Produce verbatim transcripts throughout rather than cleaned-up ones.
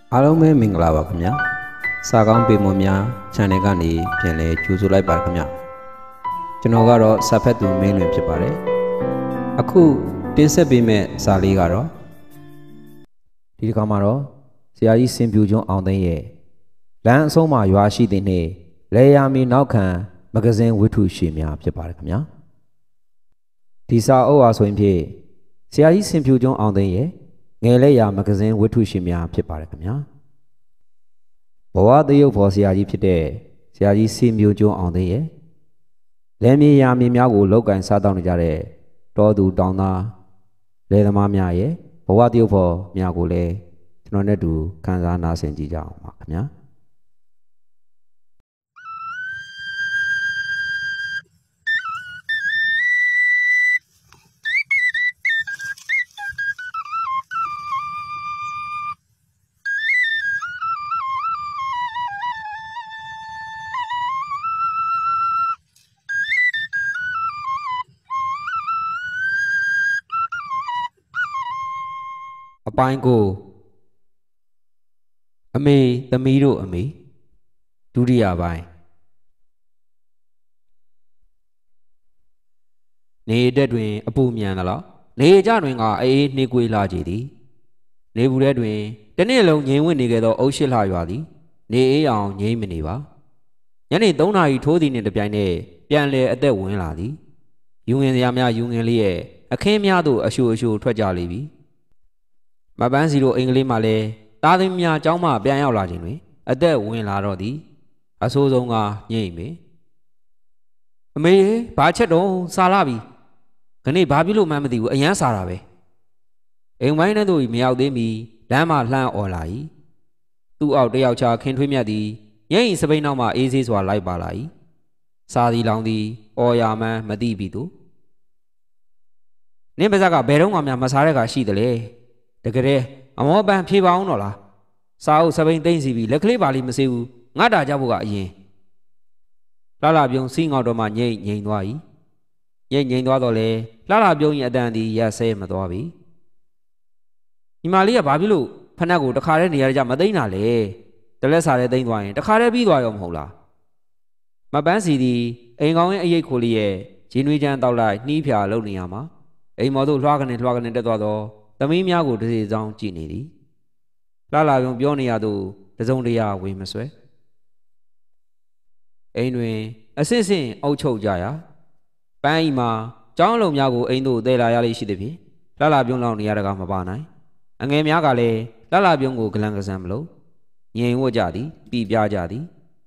အားလုံးပဲမင်္ဂလာပါခင်ဗျာစာကောင်းပေမွန်များ channel ကနေပြန်လဲကြိုဆိုလိုက်ပါခင်ဗျာကျွန်တော်ကတော့စာဖတ်သူမင်းလွင်ဖြစ်ပါတယ်အခုတင်ဆက်ပေးမယ့်စာလေးကတော့ဒီတစ်ခါမှာတော့ဆရာကြီးစင်ပြူကျွန်းအောင်သိန်းရဲ့လမ်းအဆုံးမှာရွာရှိတဲ့နေ့လေယာမီနောက်ခံမဂဇင်းဝတ္ထုရှည်များဖြစ်ပါတယ်ခင်ဗျာဒီစာအုပ်အားဆိုရင်ဖြင့်ဆရာကြီးစင်ပြူကျွန်းအောင်သိန်းရဲ့ငယ်လက်ရာမဂဇင်းဝတ္ထုရှင်များဖြစ်ပါတယ်ခင်ဗျာဘဝတရုပ်ဖော်ဆရာကြီးဖြစ်တဲ့ဆရာကြီးစီမျိုးကျွန်းအောင်သိရဲ့လမ်းမြေယာမြေများကိုလောက်ကင်စားတောင်းနေကြတဲ့တောသူတောင်သားလယ်သမားများရဲ့ဘဝတရုပ်ဖော်များကိုလည်းကျွန်တော်နဲ့တူခန်းစားနားဆင်ကြည့်ကြအောင်ပါခင်ဗျာအပိုင်းကိုအမေသမီးတို့အမေဒုတိယပိုင်းနေတက်တွင်အပူမြန်သလားနေကြတွင်ကအေးနှေးကွေးလာကြသည်နေဘူးထဲတွင်တနေ့လုံးငြိမ်ဝှက်နေခဲ့သောအုပ်ရှိလှရွာသည်နေအေးအောင်ငြိမ်မနေပါညနေသုံးနာရီထိုးသည်နှင့်တပြိုင်နက်ပြန်လည်အသက်ဝင်လာသည်ယူငင်စရာများယူငင်လေးရဲ့အခင်းများသို့အရှူအရှူထွက်ကြလေပြီမပန်းစီတို့အင်္ဂလိပ်မှလည်းသားသမီးများအကြောင်းမှပြန်ရောက်လာခြင်းတွင်အသက်ဝင်လာတော့သည်အဆိုးဆုံးကညိမ့်ပေအမေဘာချက်တော့စားလာပြီခနေ့ဘာဖြစ်လို့မှမသိဘူးအရန်စားတာပဲအိမ်ဝိုင်းထဲသို့မရောက်သေးမီလမ်းမှလှမ်းអော်လာ၏သူ့အောက်တယောက်ချခင်ထွေးမြတ်သည်ညိမ့်စပိန်နောက်မှအေးဆေးစွာလိုက်ပါလာ၏စားသည်လောင်သည်အော်ရမှန်းမသိပြီသူနင်းပါးစပ်ကဘယ်တော့မှမစားတဲ့ကရှိတယ်လေတကယ်အမောပန်းဖြေပါအောင်တော့လားစားအုပ်စပိန်သိမ့်စီပြီးလက်ကလေးပါလိမစေဘူးငါတာကြဖို့ကအရင်လှလှပြုံးစီးငေါက်တော့မှငိမ့်ငိမ့်သွား၏ငိမ့်ငိမ့်သွားတော့လေလှလှပြုံး၏အတန်သည်ရက်ဆဲမသွားပြီညီမလေးကဘာဖြစ်လို့ဖနက်ကိုတခါတည်းနေရာကြမသိမ့်တာလေတလက်စားတဲ့သိမ့်သွားရင်တခါတည်းပြီးသွားရောမဟုတ်လားမပန်းစီသည်အိမ်ကောင်းရဲ့အရိတ်ခိုလေးရဲ့ဂျင်းနွေးချမ်းတောက်လိုက်နှီးဖြာလုံနေရမှာအိမ်မော်တို့လွှားကနေလွှားကနေတက်သွားတော့သမီးများကိုတစ်စီဆောင်ကြည့်နေသည်လှလာပြုံပြောနေရသူတစုံတရာဝင်မဆွဲအိမ်တွင်အစစ်စစ်အုပ်ချုပ်ကြရာပန်းဤမှာကျောင်းလုံးများကိုအိမ်သို့တည်လာရလိမ့်ရှိသည်ဖြင့်လှလာပြုံလောက်နေရတကားမပါနိုင်အငယ်များကလည်းလှလာပြုံကိုဂလန်ကစံမလို့ငြိမ်ဝတ်ကြသည်ပြပြကြသည်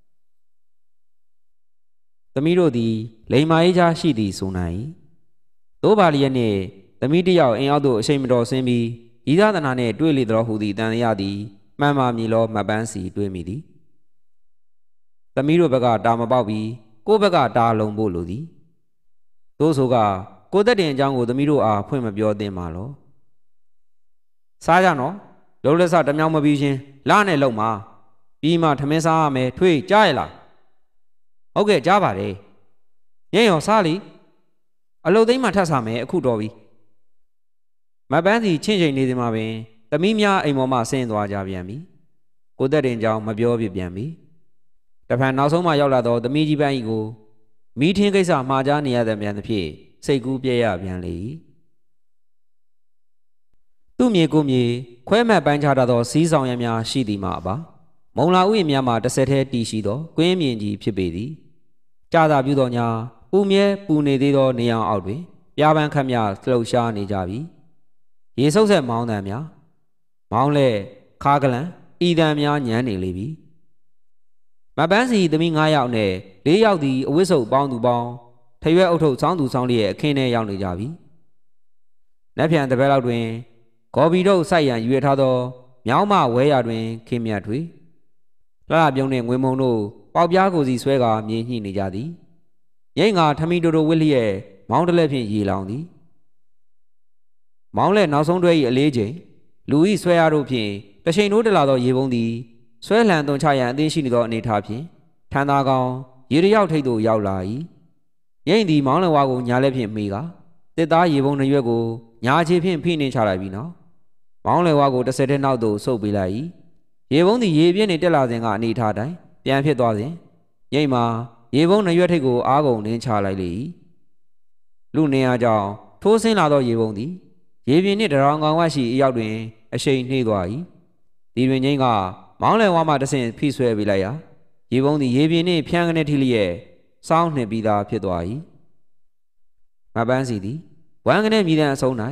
သမီးတို့သည်လိမ္မာရေးချရှိသည်ဆိုနိုင်သို့ပါလျက်နှင့်သမီးတယောက်အိမ်အောက်သို့အချိန်မတော်ဆင်းပြီးဤသာသနာနှင့်တွေ့လေတော်ဟူသည့်တန်ရသည်မှန်မှမြည်လောမှတ်ပန်းစီတွေ့မိသည်သမီးတို့ဘက်ကတာမပေါက်ပြီးကိုယ့်ဘက်ကတာလုံးဖို့လိုသည်သို့ဆိုကကိုသက်တင်အကြောင်းကိုသမီးတို့အားဖွင့်မပြောသင့်ပါလောစားကြနော်လုံးလက်စတမြောင်မပြီးချင်းလာနဲ့လုံမှာပြီးမှထမင်းစားရမယ်ထွေးကြားရလားဟုတ်ကဲ့ကြားပါတယ်ညင်ရောစားလီအလုတ်သိမ်းမှထပ်စားမယ်အခုတော်ပြီမပန်းစီချင်းချိန်နေဒီမှာပင်သမီးများအိမ်ပေါ်မှဆင်းသွားကြပြန်ပြီကိုသက်တင်ကြောင့်မပြောပြပြန်ပြီတဖန်နောက်ဆုံးမှရောက်လာတော့သမီးကြီးပန်းကြီးကိုမိထင်းကိစ္စမှားကြားနေရတဲ့မြန်သဖြင့်စိတ်ကူးပြဲရပြန်လေသူ့မြေကိုမြေခွဲမှတ်ပိုင်းခြားသောစီးဆောင်ရများရှိသည်မှာပါမုံလာဥယျာဉ်များမှာတစ်ဆက်တည်းတည်ရှိသောကွင်းမြင့်ကြီးဖြစ်ပေသည်ကြာသာပြုသောညာပူမြဲပူနေသေးသောနေအောင်အောက်တွင်ပြားပန်းခတ်များလှုပ်ရှားနေကြပြီရေဆုပ်ဆက်မောင်းတံများမောင်းလဲခါကလန်ဤတံများညမ်းနေလေပြီမပန်းစီသမီး၅ယောက်နဲ့၄ယောက်သည်အဝိစုပ်ပေါင်းသူပေါင်းထရွက်အုပ်ထုပ်ဆောင်းသူဆောင်းလေးရဲ့အခင်းထဲရောက်နေကြပြီလက်ဖြံတစ်ဘက်လောက်တွင်ဂေါ်ဘီတို့စိုက်ရန်ရွေထားသောမြောင်းမဝဲရတွင်ခင်းမြတ်ထွေလှလှပြုံးနှင့်ငွေမုံတို့ပေါက်ပြားကိုစီဆွဲကာမြေညှိနေကြသည်ငိမ့်ငါထမီတိုတိုဝစ်လျက်မောင်းတလက်ဖြင့်ရေလောင်သည်မောင်းလဲနောက်ဆုံးတွဲ၏အလေးချိန်လူ၏ဆွဲရတို့ဖြင့်တချိန်တို့တလာသောရေပုံးသည်ဆွဲလှန်သွန်ချရန်အသင်းရှိနေသောအနေထားဖြင့်ထန်သာကောင်ရေတယောက်ထိပ်သို့ရောက်လာ၏ငိမ့်သည်မောင်းလဝါကိုညာလက်ဖြင့်မေးကာတစ်သားရေပုံးနှရွက်ကိုညာခြေဖြင့်ဖိနှင်းချလိုက်ပြီးနောက်မောင်းလဝါကိုတစ်ဆက်တည်းနောက်သို့ဆုပ်ပေးလိုက်၏ရေပုံးသည်ရေပြင်းနေတက်လာစဉ်ကအနေထားတိုင်းပြန်ဖြစ်သွားစဉ်ရိတ်မှာရေပုံးနှစ်ရွက်ထိပ်ကိုအားကုန်နင်းချလိုက်လေ၏လူနေရာကြောင့်ထိုးဆင်းလာသောရေပုံးသည်ရေပြင်နှင့်တရောင်ကောင်ဝရှိအရောက်တွင်အရှိန်နှေးသွား၏ဒီတွင်ငိမ့်ကမောင်းလယ်ဝါမှတဆင့်ဖိဆွဲပေးလိုက်ရာရေပုံးသည်ရေပြင်နှင့်ဖြန်းကနေထိလျက်စောင်းနှင်ပြီးသားဖြစ်သွား၏မပန်းစီသည်ဝမ်းကနေမြည်တဲ့အဆုံး၌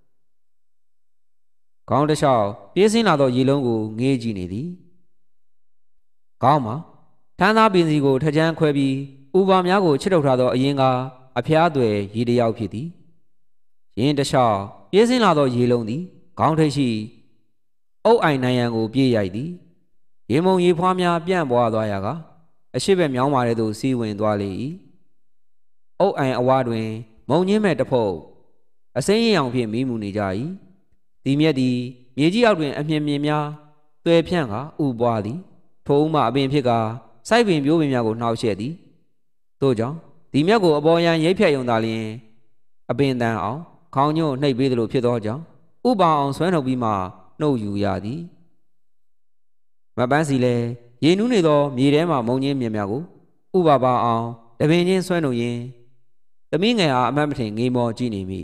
ခေါင်းတစ်လျှောက်ပြေးဆင်းလာသောရေလုံးကိုငေးကြည့်နေသည်ခေါင်းမှာထန်းသားပင်စီကိုထကြမ်းခွဲပြီးဥပါများကိုချစ်ထုတ်ထားသောအရင်ကအဖျားသွယ်ရေတယောက်ဖြစ်သည်ရင်းတစ်လျှောက်ပြေးဆင်းလာသောရေလုံးသည်ခေါင်းထိပ်ရှိအုတ်အိုင်နိုင်ရန်ကိုပြေးရိုက်သည်ရေမုံရေဖွားများပြန့်ပွားသွားရာကအရှိဘက်မြောင်းမာတဲ့သို့စီးဝင်သွားလေ၏အုတ်အိုင်အဝါတွင်မုံညင်းမဲ့တဖုတ်အစိမ်းရင်အောင်ဖြင့်မီးမူနေကြ၏ဒီမြက်သည်မြေကြီးအောက်တွင်အမြင်မြင်များသွယ်ဖြန့်ကဥပွားသည်ထိုဥမှအပင်ဖြစ်ကစိုက်ပင်ပြိုးပင်များကိုနှောက်ယှက်သည်ထို့ကြောင့်ဒီမြက်ကိုအပေါ်ယံရိပ်ဖြတ်ယုံသာလျှင်အပင်တန်အောင်ခေါင်းညို့နှိပ်ပေးသလိုဖြစ်သောကြောင့်ဥပအောင်ဆွဲနှုတ်ပြီးမှနှုတ်ယူရသည်မပန်းစီလဲရေနူးနေသောမြေထဲမှမုံညင်းမြက်များကိုဥပပါအောင်တပင်ချင်းဆွဲနှုတ်ရင်းသမီးငယ်အားအမတ်မထင်ငေးမောကြည့်နေမိ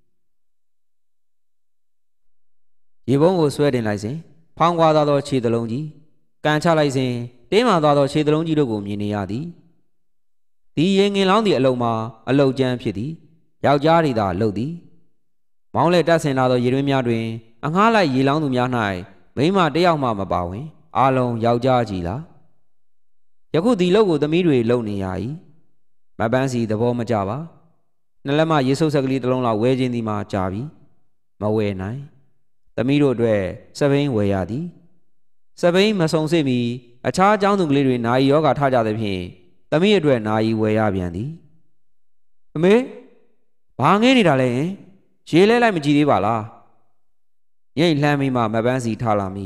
ရေပုံးကိုဆွဲတင်လိုက်စဉ်ဖောင်းကွာသွားသောခြေသလုံးကြီးကန်ချလိုက်စဉ်တင်းမာသွားသောခြေသလုံးကြီးတို့ကိုမြင်နေရသည်ဒီရေငင်လောင်းသည့်အလုံးမှာအလုတ်ကျန်းဖြစ်သည်ယောက်ျားတွေသာလှုပ်သည်မောင်းလဲတက်ဆင်လာသောရေတွင်းများတွင်အငှားလိုက်ရေလောင်းသူများ၌မိန်းမတယောက်မှမပါဝင်အာလုံးယောက်ျားကြီးလားယခုဒီလုတ်ကိုသမီးတွေလှုပ်နေရ၏မပန်းစီသဘောမကျပါနှလက်မရေဆုပ်ဆက်ကလေးတစ်လုံးလောက်ဝဲခြင်းသည်မှကြာပြီမဝဲနိုင်သမီးတို့အတွက်စပိန်ဝယ်ရသည်စပိန်မဆုံစစ်မီအခြားအကြောင်းသူကလေးတွေနာယီယောဂါထကြသဖြင့်သမီးအတွက်နာယီဝယ်ရပြန်သည်အမေဘာငဲနေတာလဲရေလဲလိုက်မကြည့်သေးပါလားရိတ်လှမ်းပြီးမှမပန်းစီထားလာမိ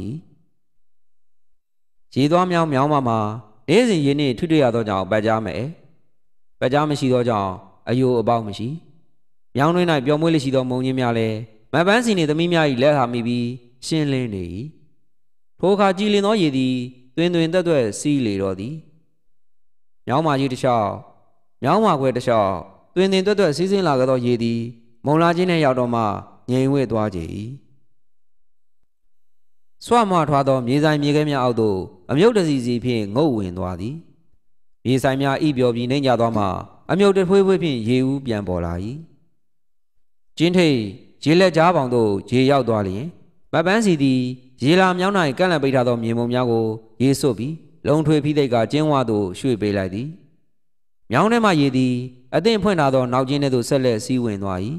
ရေသွားမြောင်းမြောင်းမှမှနေ့စဉ်ရေနှင့်ထွတ်တွေ့ရသောကြောင့်ပတ်ကြားမယ်ပတ်ကြားမရှိသောကြောင့်အယိုအပေါက်မရှိမြောင်းတွင်၌ပျော်မွေးလိရှိသောမုံညင်းများလည်းမပန်းစီနှင့်သမီးများ၏လက်ဟာမိပြီးရှင်းလင်းနေ၏ထိုအခါကြည်လင်သောရေသည်တွင်တွင်တက်တွက်စီးလေတော့သည်မြောင်းမာကြီးတစ်လျှောက်မြောင်းမာခွဲတစ်လျှောက်တွင်တွင်တက်တွက်စီးဆင်းလာသောရေသည်မုံလာခြင်းနှင့်ရောက်တော့မှငြိမ်ဝဲသွားကြ၏ဆွမထွားသောမြေဆိုင်မြေခဲများအောက်သို့အမြုပ်တစီစီဖြင့်ငုတ်ဝင်သွားသည်မြေဆိုင်များဤပျော်ပြီးနှိမ့်ကြသွားမှအမြုပ်တဖွေးဖွေးဖြင့်ရေဦးပြန်ပေါ်လာ၏ကျင်းထိတ်ရေလက်ကြားပေါင်သို့ရေရောက်သွားလျင်မပန်းစီသည်ရေလာမြောင်း၌ကန့်လန့်ပိတ်ထားသောမြေမုံများကိုရေစွတ်ပြီးလုံထွေဖိသိက်ကကျင်းဝသို့ရွှေ့ပေးလိုက်သည်မြောင်းထဲမှရေသည်အသင့်ဖွင့်ထားသောနောက်ကျင်းထဲသို့ဆက်လက်စီးဝင်သွား၏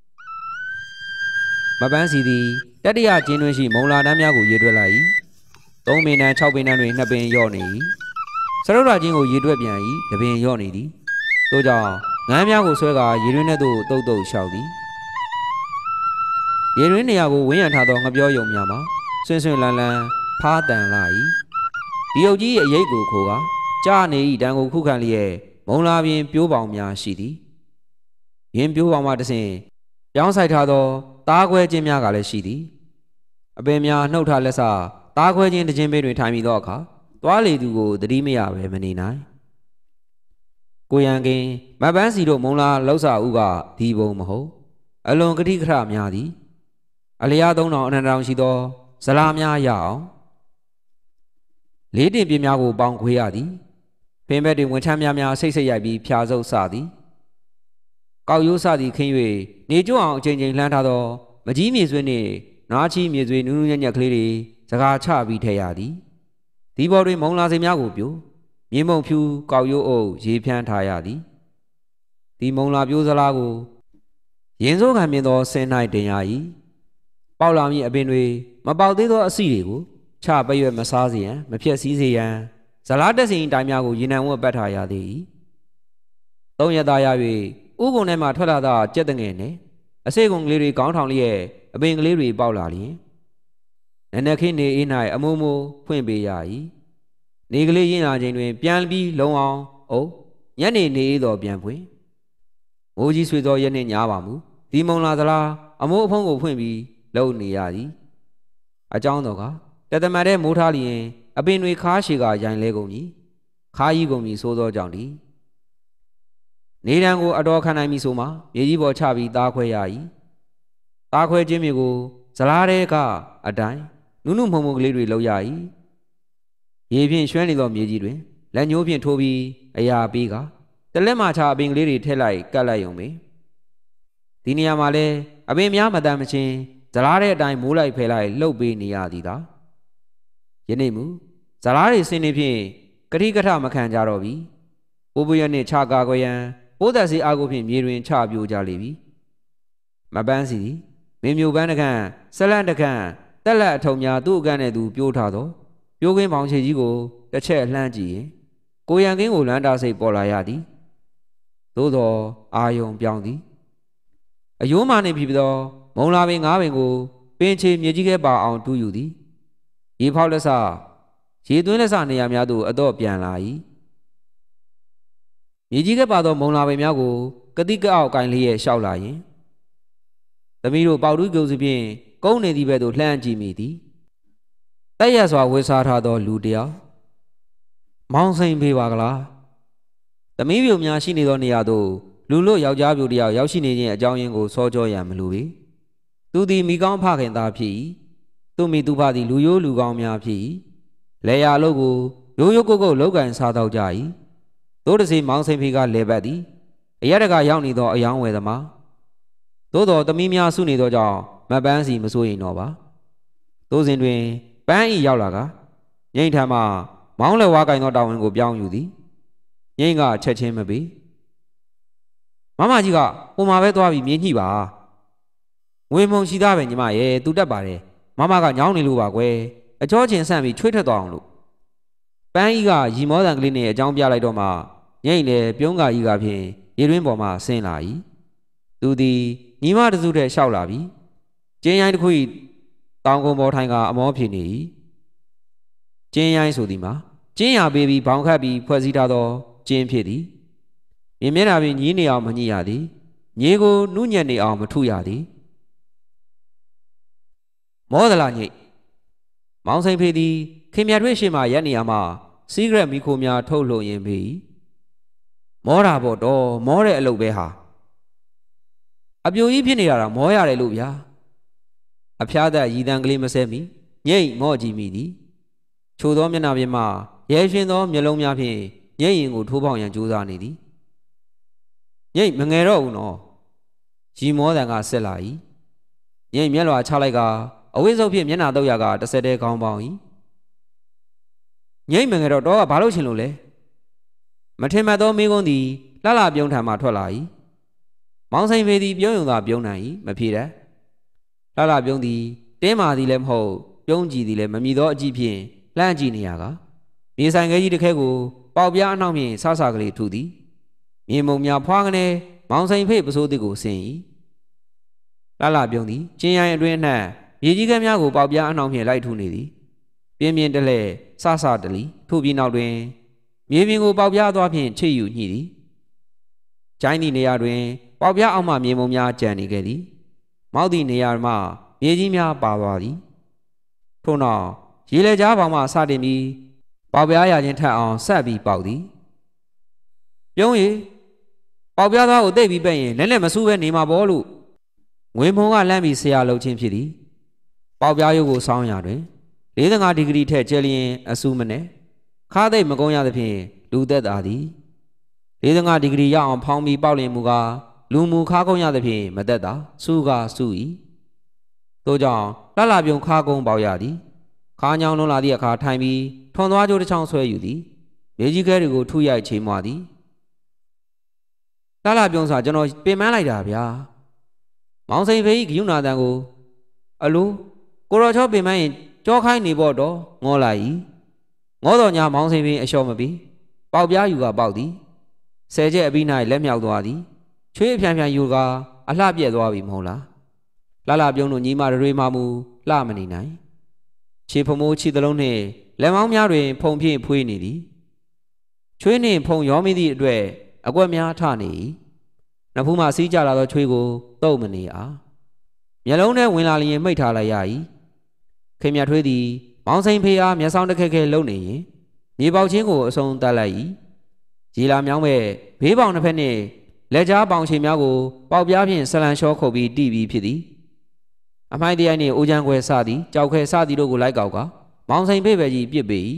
မပန်းစီသည်တတိယကျင်းတွင်ရှိမုံလာတန်းများကိုရေတွက်လိုက်၏သုံးပင်တန်းခြောက်ပင်တန်းတွင်နှစ်ပင်ရော့နေ၏စရုပ်ရာချင်းကိုရေတွက်ပြန်၏တစ်ပင်ရော့နေသည်ထို့ကြောင့်ငန်းများကိုဆွဲကာရေတွင်ထဲသို့တုတ်တုတ်လျှောက်သည်ရေတွင်နေရာကိုဝန်းရံထားသောငပြောယုံများမှာဆွင်ဆွင်လန်းလန်းဖားတန်လာ၏ဒီအုပ်ကြီး၏အရိပ်ကိုခိုကကြားနေ၏တန်ကိုခုခံလျက်မုံလာပြင်ပြိုးပေါင်များရှိသည်ယင်းပြိုးပေါင်မှတဆင့်ပြောင်းဆိုင်ထားသောသားခွဲခြင်းများကလည်းရှိသည်အပင်များနှုတ်ထားလက်စသားခွဲခြင်းတစ်ခြင်းပေးတွင်ထိုင်မိသောအခါသွားလေသူကိုသတိမရဘဲမနေနိုင်ကိုရန်ကင်းမပန်းစီတို့မုံလာလောက်စာဦးကဒီဘုံမဟုတ်အလွန်ကတိခရများသည်အလျားသုံးတောင်အနန္တတောင်ရှိသောဇလာများရအောင်လေးတင်ပြင်းများကိုပေါင်ခွေရသည်ပင်ဘက်တွင်ဝင်ချမ်းများများဆိတ်ဆိတ်ရိုက်ပြီးဖြာဆုပ်စသည်ကောက်ရိုးစသည်ခင်း၍နေကျွအောင်အချိန်ချင်းလှမ်းထားသောမကြီးမြေဆွေးနှင့်နွားချီမြေဆွေးနူးနူးညံ့ညံ့ကလေးတွေစကားချပြီးထည့်ရသည်ဒီဘော်တွင်မုံလာစိမ်များကိုပြိုမြေမုံဖြူကောက်ရိုးအုပ်ရေဖြန်းထားရသည်ဒီမုံလာပြိုးစလားကိုရင်စိုးခံမြင်သောဆင်း၌တင်ရ၏ပေါက်လာမည့်အပင်တွေမပေါက်သေးသောအစီတွေကိုချပရွက်မစားစေရန်မဖြက်စည်းစေရန်ဇလားတက်စင်တိုင်းများကိုရေနံဝတ်ပတ်ထားရသည်သုံးရသားရ၍ဥကုံထဲမှထွက်လာသောကြက်တငယ်နှင့်အစိကုံကလေးတွေကောင်းထောင်လျက်အပင်ကလေးတွေပေါက်လာလျင်နနခင်းနေအေး၌အမိုးမိုးဖွင့်ပေးရ၏နေကလေးရင်းလာခြင်းတွင်ပြန်ပြီးလုံအောင်အုပ်ညနေနေအေးတော်ပြန်ဖွင့်မိုးကြီးဆွေသောရက်နှင့်ညားပါမူဒီမုံလာသလားအမိုးအဖုံးကိုဖွင့်ပြီးလုံနေရသည်အကြောင်းတော်ကတသမတ်တဲ့မိုးထားလျင်အပင်တွေခါရှည်ကရိုင်လဲကုန်ပြီခါကြီးကုန်ပြီဆိုသောကြောင့်ဒီနေတံကိုအတော်ခံနိုင်ပြီဆိုမှမြေကြီးပေါ်ချပြီးသားခွဲရ၏သားခွဲခြင်းမျိုးကိုဇလားတဲ့ကအတိုင်းနုနုမှုံမှုံကလေးတွေလောက်ရ၏ရေဖြင့်ရွှဲနေသောမြေကြီးတွင်လက်ညှိုးဖြင့်ထိုးပြီးအရာပေးကတလက်မှချအပင်ကလေးတွေထည့်လိုက်ကတ်လိုက်ုံပဲဒီနေရာမှာလဲအပင်များမတန်မချင်းဇလားတဲ့အတိုင်းမိုးလိုက်ဖယ်လိုက်လှုပ်ပေးနေရသည်သာယနေ့မူဇလားတွေစင်းနေဖြင့်ကတိကထမခံကြတော့ပြီပိုးပွရနှင့်ခြာကာကွယ်ရန်ပိုးသက်စီအားကိုဖြင့်မြေတွင်ချပြိုကြလိမ့်ပြီမပန်းစီသည်မင်းမျိုးပန်းတကန့်ဆက်လန့်တကန့်တက်လက်အထုံများသူ့အကန့်နဲ့သူပြိုးထားသောပြိုးကင်းပေါင်ချေကြီးကိုတစ်ချက်လှမ်းကြည့်ရင်ကိုရန်ကင်းကိုလမ်းတာစိတ်ပေါ်လာရသည်သို့သောအာယုံပြောင်းသည်အယိုးမာနှင့်ဖြစ်သောမုံလာပင်ငါးပင်ကိုပင်ချေမြေကြီးကဲပါအောင်တူးယူသည်ရေဖောက်လက်စရေသွင်းလက်စနေရာများသို့အတော့ပြန်လာ၏မြေကြီးကဲပါသောမုံလာပင်များကိုကတိကအောက်ကင်လေးရဲ့ရှောက်လာရင်သမီးတို့ပေါတူးကြုံစီဖြင့်ကုန်းနေသည့်ဘက်သို့လှမ်းကြည့်မိသည်တက်ရစွာဝေစားထားသောလူတယောက်မောင်းစိန်ဖေးပါကလားသမီးပြိုများရှိနေသောနေရာသို့လူလို့ယောက်ျားပြိုတယောက်ရောက်ရှိနေခြင်းအကြောင်းရင်းကိုစောကြောရန်မလိုပေသူသည်မိကောင်းဖခင်သားဖြစ်၏သူမိသူဖသည်လူရိုးလူကောင်းများဖြစ်၏လေယာလို့ကိုရိုးရိုးကုတ်ကုတ်လောက်ကန်စားတော့ကြ၏သို့တစေမောင်းစိန်ဖေးကလဲပတ်သည်အရတကရောက်နေသောအယောင်းဝယ်သမားသို့တော်သမီးများစုနေသောကြောင့်မပန်းစီမစိုးရင်တော့ပါသို့စဉ်တွင်ပန်းဤရောက်လာကငိမ့်ထံမှမောင်းလဲဝါကင်သောတာဝန်ကိုပြောင်းယူသည်ငိမ့်ကချက်ချင်းမပေးမမကြီးကဟိုမှာပဲသွားပြီးမြင်းညှိပါငွေမုံရှိသားပဲညီမရဲ့သူတက်ပါတယ်မမကညောင်းနေလို့ပါကွယ်အချောချင်ဆန့်ပြီးချွေးထွက်သွားအောင်လို့ပန်းဤကရီမောတန်ကလေးနဲ့အကြောင်းပြလိုက်တော့မှငိမ့်လေပြုံးကကြီးကဖြင့်ရေတွင်းပေါ်မှဆင်းလာ၏သူသည်ညီမတစုတည်းလျှောက်လာပြီကျင်းရိုင်းတစ်ခု၏တောင်ကုန်းပေါ်ထိုင်ကအမောဖြေနေ၏ကျင်းရိုင်းဆိုသည်မှာကျင်းရပေးပြီးဘောင်ခတ်ပြီးဖွဲ့စည်းထားသောကျင်းဖြစ်သည်မြင်မျက်နှာပင်ညီးနေအောင်မညှိရသည်ညေကိုနုညံ့နေအောင်မထုရသည်မောဒလာညိတ်မောင်စိန်ဖေးသည်ခင်မြတ်ထွေးရှိမှရက်နေရာမှာစီးကရက်မီခိုများထုတ်လို့ရင်ပြီမောတာပေါ့တော့မောတဲ့အလုပ်ပဲဟာအပြိုကြီးဖြစ်နေတာတော့မောရတယ်လို့ဗျာအဖျားသက်ရည်တန်ကလေးမဆဲမီညိတ်မော့ကြည့်မိသည်ချိုသောမျက်နှာပြင်မှရဲရှင်သောမျက်လုံးများဖြင့်ညိတ်ရင်ကိုထိုးပေါက်ရန်ကြိုးစားနေသည်ညိတ်မငယ်တော့ဘူးနော်ရီမောတန်ကဆက်လာ၏ညိတ်မျက်လွှာချလိုက်ကအဝိဇ္ဇုပ်ဖြင့်မျက်နှာတုပ်ရကတစ်ဆက်တည်းခေါင်းပေါင်း၏ညိတ်မငယ်တော့တော့ကဘာလို့ရှင်လို့လဲမထင်မှတ်သောမိကုန်းသည်လှလှပြုံးထံမှထွက်လာ၏မောင်စိန်ဖေးသည်ပြုံးယုံသာပြုံးနိုင်၏မဖြေတတ်လှလှပြုံးသည်တင်းမာသည်လည်းမဟုတ်ပြုံးကြည့်သည်လည်းမမြည်သောအကြည့်ဖြင့်လှမ်းကြည့်နေရကမြေဆိုင်ခဲကြီးတစ်ခဲကိုပေါက်ပြားအနှောက်ဖြင့်ဆဆကလေးထုသည်မြေမုံများဖွာကနေမောင်စိန်ဖေးပစိုးသည်ကိုဆင်၏လှလှပြုံးသည်ကျင်းရိုင်းအတွင်းနှံ့မြေကြီးကမ်းများကိုပေါက်ပြားအနှောက်ဖြင့်လိုက်ထုနေသည်ပြင်းပြင်းတလဲဆဆတလီထို့ပြီးနောက်တွင်မြေပြင်ကိုပေါက်ပြားသွားဖြင့်ချစ်ယူညှိသည်ကျိုင်းသည့်နေရာတွင်ပေါက်ပြားအောက်မှမြေမုံများကျန်နေခဲ့သည်မောက်သည့်နေရာမှမြေကြီးများပါသွားသည်ထို့နောက်ရေလေကြားပေါင်မှစတင်ပြီးပေါက်ပြားရခြင်းထက်အောင်ဆက်ပြီးပေါက်သည်ပြုံးရီပေါက်ပြားသားကိုတိတ်ပြီးပဲ့ရင်လက်နဲ့မဆူးပဲနေမှာပေါ့လို့ငွေမုံကလမ်းပြီးဆရာလှုပ်ခြင်းဖြစ်သည်ပေါက်ပြားရုပ်ကိုစောင်းရတွင်၄၅ဒီဂရီထက်ကျဲလျင်အဆူမနဲ့ခါသိပ်မကုန်းရသဖြင့်လူသက်သာသည်၄၅ဒီဂရီရောက်အောင်ဖောင်းပြီးပေါက်လျင်မူကားလူမူခါကုန်းရသဖြင့်မသက်သာစူးကားစူး၏သို့ကြောင့်လှလှပြုံခါကုန်းပေါက်ရသည်ခါညောင်းလုံးလာသည့်အခါထိုင်ပြီးထွန်သွားကြိုးတစ်ချောင်းဆွဲယူသည်မြေကြီးခဲတွေကိုထုရိုက်ချိန်မွာသည်လှလှပြုံစာကျွန်တော်ပင်ပန်းလိုက်တာဗျာမောင်စိန်ဖေးဂယုဏတန်ကိုအလိုကိုရော်ချောပင်ပန်းရင်ကြောခိုင်းနေပေါ့တော့ငေါ်လိုက်၏ငေါ်တော်ညာမောင်စိန်ဖေးအလျှော့မပြီးပေါက်ပြားယူကပေါက်သည်ဆယ်ချက်အပြီး၌လက်မြောက်သွားသည်ချွေးအဖြံဖြံယူကအလှပြက်သွားပြီမဟုတ်လားလှလှပြုံးတို့ညီမတွေမှမူလှမနေနိုင်ခြေဖမိုးခြေသလုံးနှင့်လက်မောင်းများတွင်ဖုံဖြင့်ဖွေးနေသည်ချွေးနှင့်ဖုံရောမိသည့်အတွက်အကွက်များထနေ၏နဖူးမှစီးကြလာသောချွေးကိုတုပ်မနေအားမျက်လုံးထဲဝင်လာလျင်မိတ်ထားလိုက်ရ၏ခင်မြတ်ထွေးသည်မောင်စိန်ဖေအားမျက်စောင်းတစ်ခက်ခဲလုံနေရင်မြေပေါချင်းကိုအစုံတက်လိုက်၏ကြီးလာမြောင်းမဲ့ဘေးပေါင်တစ်ဖက်နှင့်လက်ကြားပေါင်ချေများကိုပေါက်ပြားဖြင့်ဆလန်လျှောခုတ်ပြီးတိပြီးဖြစ်သည်အမိုက်တရိုက်နှင့်အိုးချမ်းခွဲစသည်ကြောက်ခဲစသည်တို့ကိုလိုက်ကောက်ကမောင်စိန်ဖေပဲကြီးပြစ်ပေ၏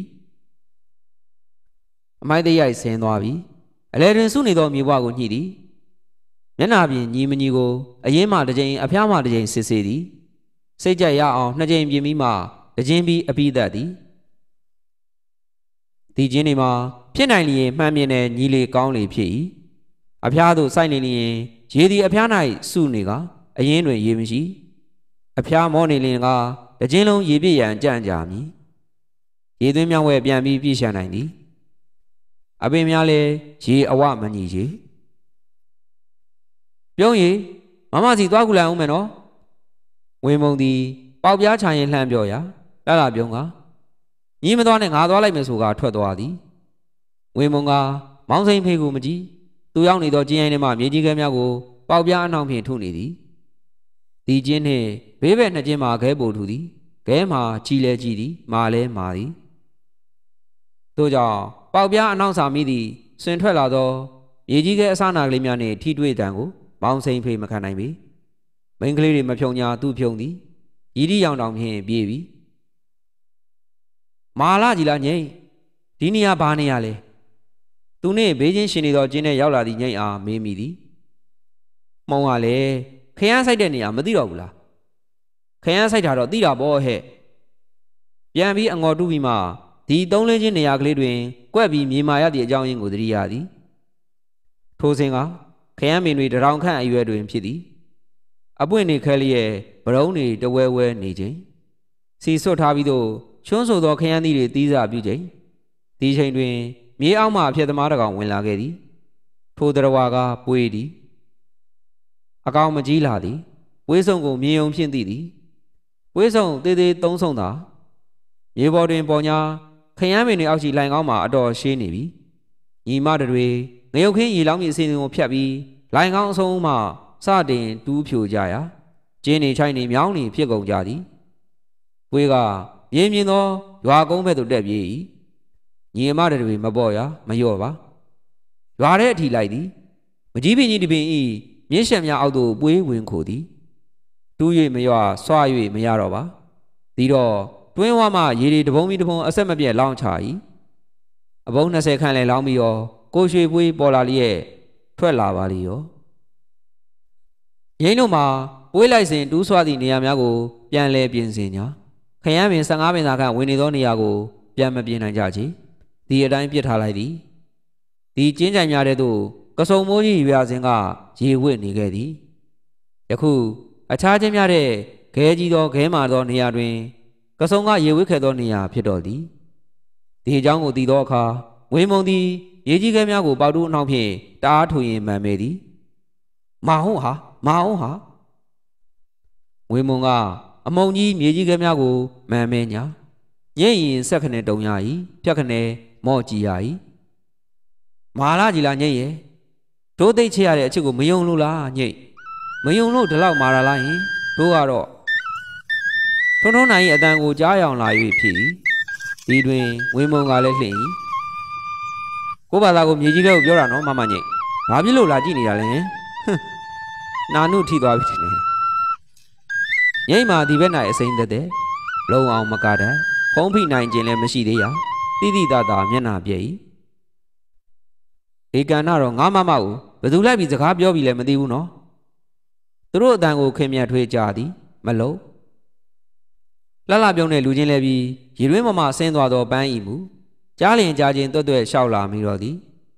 အမိုက်တရိုက်ဆင်းသွားပြီအလဲတွင်စုနေသောမြေပွားကိုညှိသည်မျက်နာပြင်ညီမညီကိုအရင်မှတစ်ကြိမ်အဖျားမှတစ်ကြိမ်စစ်ဆေးသည်စိတ်ကြိုက်ရအောင်နှစ်ကြိမ်ပြင်ပြီးမှတစ်ကြိမ်ပြီးအပြီးသက်သည်ဒီချင်းတွေမှာဖြစ်နိုင်လျင်မှန်မြင်တဲ့ညီလေကောင်းလေဖြစ်၏အဖျားသို့စိုက်နေလျင်ရေသည်အဖျား၌စုနေကအရင်တွင်ရေမရှိအဖျားမောနေလျင်ကတစ်ချင်းလုံးရေပြည့်ရန်ကြံ့ကြမည်ရေသွင်းမြောင်းဝဲပြန်ပြီးပြည့်ရှံနိုင်သည်အပင်များလည်းရေအဝမညီရေပြုံးရီမမစီသွားကူလိုက်အောင်မယ်နော်ဝင်းမုံသည်ပေါက်ပြားချရင်လှမ်းပြောရာလာလာပြုံးကညီမသွားနဲ့ငါသွားလိုက်မယ်ဆိုကထွက်သွားသည်ဝင်းမုံကမောင်စိန်ဖေကိုမကြည့်သူရောက်နေသောကျင်းရိုင်းထဲမှမြေကြီးခဲများကိုပေါက်ပြားအနှောင်ဖြင့်ထုနေသည်ဒီကျင်းနှင့်ဘေးဘက်နှစ်ကျင်းမှာခဲပို့ထူသည်ခဲမှာကြီးလဲကြီးသည်မာလဲမာသည်ထို့ကြောင့်ပေါက်ပြားအနှောင်စာမိသည်ဆွင်ထွက်လာသောမြေကြီးခဲအစနာကလေးများနှင့်ထိတွေ့တံကိုမောင်စိန်ဖေမခံနိုင်ပေမိန်းကလေးတွေမဖြုံညာသူ့ဖြုံသည်ရည်ဒီရောင်တောင်ဖြင့်ပြေးပြီမာလာကြီးလားညိမ့်ဒီနေရာဘာနေရလဲသူနှင့်ဘေးချင်းရှင်နေသောကျင်းနဲ့ရောက်လာသည့်ညိမ့်အားမေးမိသည်မှုံကလည်းခရမ်းဆိုင်တဲ့နေရာမသိတော့ဘူးလားခရမ်းဆိုင်တာတော့သိတာပေါ့ဟဲ့ပြန်ပြီးအငေါ်တူးပြီးမှဒီသုံးလေးချင်းနေရာကလေးတွင်ကွက်ပြီးမြေမာရသည့်အကြောင်းရင်းကိုသတိရသည်ထိုစဉ်ကခရမ်းမင်းတွေတရောင်ခန့်အရွယ်တွင်ဖြစ်သည်အပွင့်နေခဲလျက်ဗရုံးတွေတဝဲဝဲနေခြင်းစီဆွတ်ထားပြီးတော့ချွန်းဆိုသောခရမ်းသီးတွေတီးစားပြုခြင်းဒီချိန်တွင်မြေအောက်မှအဖြစ်သမားတကောင်ဝင်လာခဲ့သည်ထိုတရဝါကပွေးသည်အကောင်မကြီးလာသည်ဝေးဆုံကိုမြင်ုံဖြင့်သိသည်ဝေးဆုံသေးသေးသုံးဆုံသာမြေပေါ်တွင်ပေါ်ညာခရမ်းမင်းတွေအောက်ရှိလိုင်ကောင်းမှာအတော်ရှင်းနေပြီညီမတွေငရုတ်ခင်းရေလောင်းမြေအစီအစဉ်ကိုဖြတ်ပြီးလိုင်ကောင်းအဆုံးမှစတင်တူးဖြိုကြရာကျင်းနေချိုင်းနေမြောင်းနေဖြစ်ကုန်ကြသည်ဝေးကမြင်မြင်သောရွာကုန်းဘက်သို့တက်ပြေး၏ညီမတွေမပေါ်ရမလျော့ပါရွာထဲအထိလိုက်သည်မကြီးပင်ကြီးတပင်ဤမြင့်ရှက်များအောက်သို့ပွေးဝင်ခိုသည်တူး၍မရွာဆွာ၍မရတော့ပါဒီတော့တွင်းဝမှရေဒီတပုံးပြီးတပုံးအဆက်မပြတ်လောင်းချ၏အပုံးနှစ်ဆယ်ခန့်လဲလောင်းပြီးရောကိုရွှေပွေးပေါ်လာလျက်ထွက်လာပါလေရောရင်းတို့မှာပွေးလိုက်စဉ်တူးဆွသည့်နေရာများကိုပြန်လဲပြင်ဆင်ညာခရမ်းပင်၁၅ပင်သာခန့်ဝင်နေသောနေရာကိုပြန်မပြင်နိုင်ကြချေဒီအတိုင်းပြစ်ထားလိုက်သည်ဒီကျင်းကြိုင်များတဲ့သို့ကစုံမိုးကြီးရွာစဉ်ကရေဝစ်နေခဲ့သည်ယခုအခြားချင်းများတဲ့ခဲကြီးသောခဲမာသောနေရာတွင်ကစုံကရေဝစ်ခဲ့သောနေရာဖြစ်တော်သည်ဒီအကြောင်းကိုသိသောအခါဝင်းမုံသည်ရေကြီးခဲများကိုပေါတူးအနှောင်ဖြင့်တအားထူရင်မှန်ပေသည်မဟုတ်ဟာမဟုတ်ဟာဝင်းမုံကအမုံကြီးမြေကြီးခဲများကိုမှန်မဲညာညိမ့်ရင်ဆက်ခနဲ့တုံရ၏ဖြတ်ခနဲ့မော့ကြည့်ရ၏မာလာကြီးလားညိမ့်ရဲ့တို့သိချရတဲ့အချစ်ကိုမယုံလို့လားညိမ့်မယုံလို့ဒီလောက်မာလာလားယင်တို့ကတော့ထုံထုံနိုင်၏အတန်ကိုကြားရောင်လာ၍ဖြစ်၏ဒီတွင်ဝင်းမုံကလည်းလှင့်၏ကိုဘာသာကိုမြေကြီးကကိုပြောတာနော်မမညိမ့်ဘာဖြစ်လို့လာကြည့်နေတာလဲဟမ်နာနုထိသွားပြီလေညိမ့်မှာဒီဘက်၌အစိမ့်သက်တဲ့လုံအောင်မကတတ်ဖုံးဖိနိုင်ခြင်းလည်းမရှိသေးရတိတိတသာမျက်နှာပြည့်၏ဧကန်တော့ငါမမကိုဘယ်သူလိုက်ပြီးစကားပြောပြီးလဲမသိဘူးနော်သူတို့အတန်ကိုခင်မြတ်ထွေးကြသည်မလုံးလှလှပြုံးတဲ့လူချင်းလဲပြီးရေတွင်းမမဆင်းသွားသောပန်းဤမူကြားလျင်ကြားချင်းတွတ်တွတ်လျှောက်လာမိတော့သည်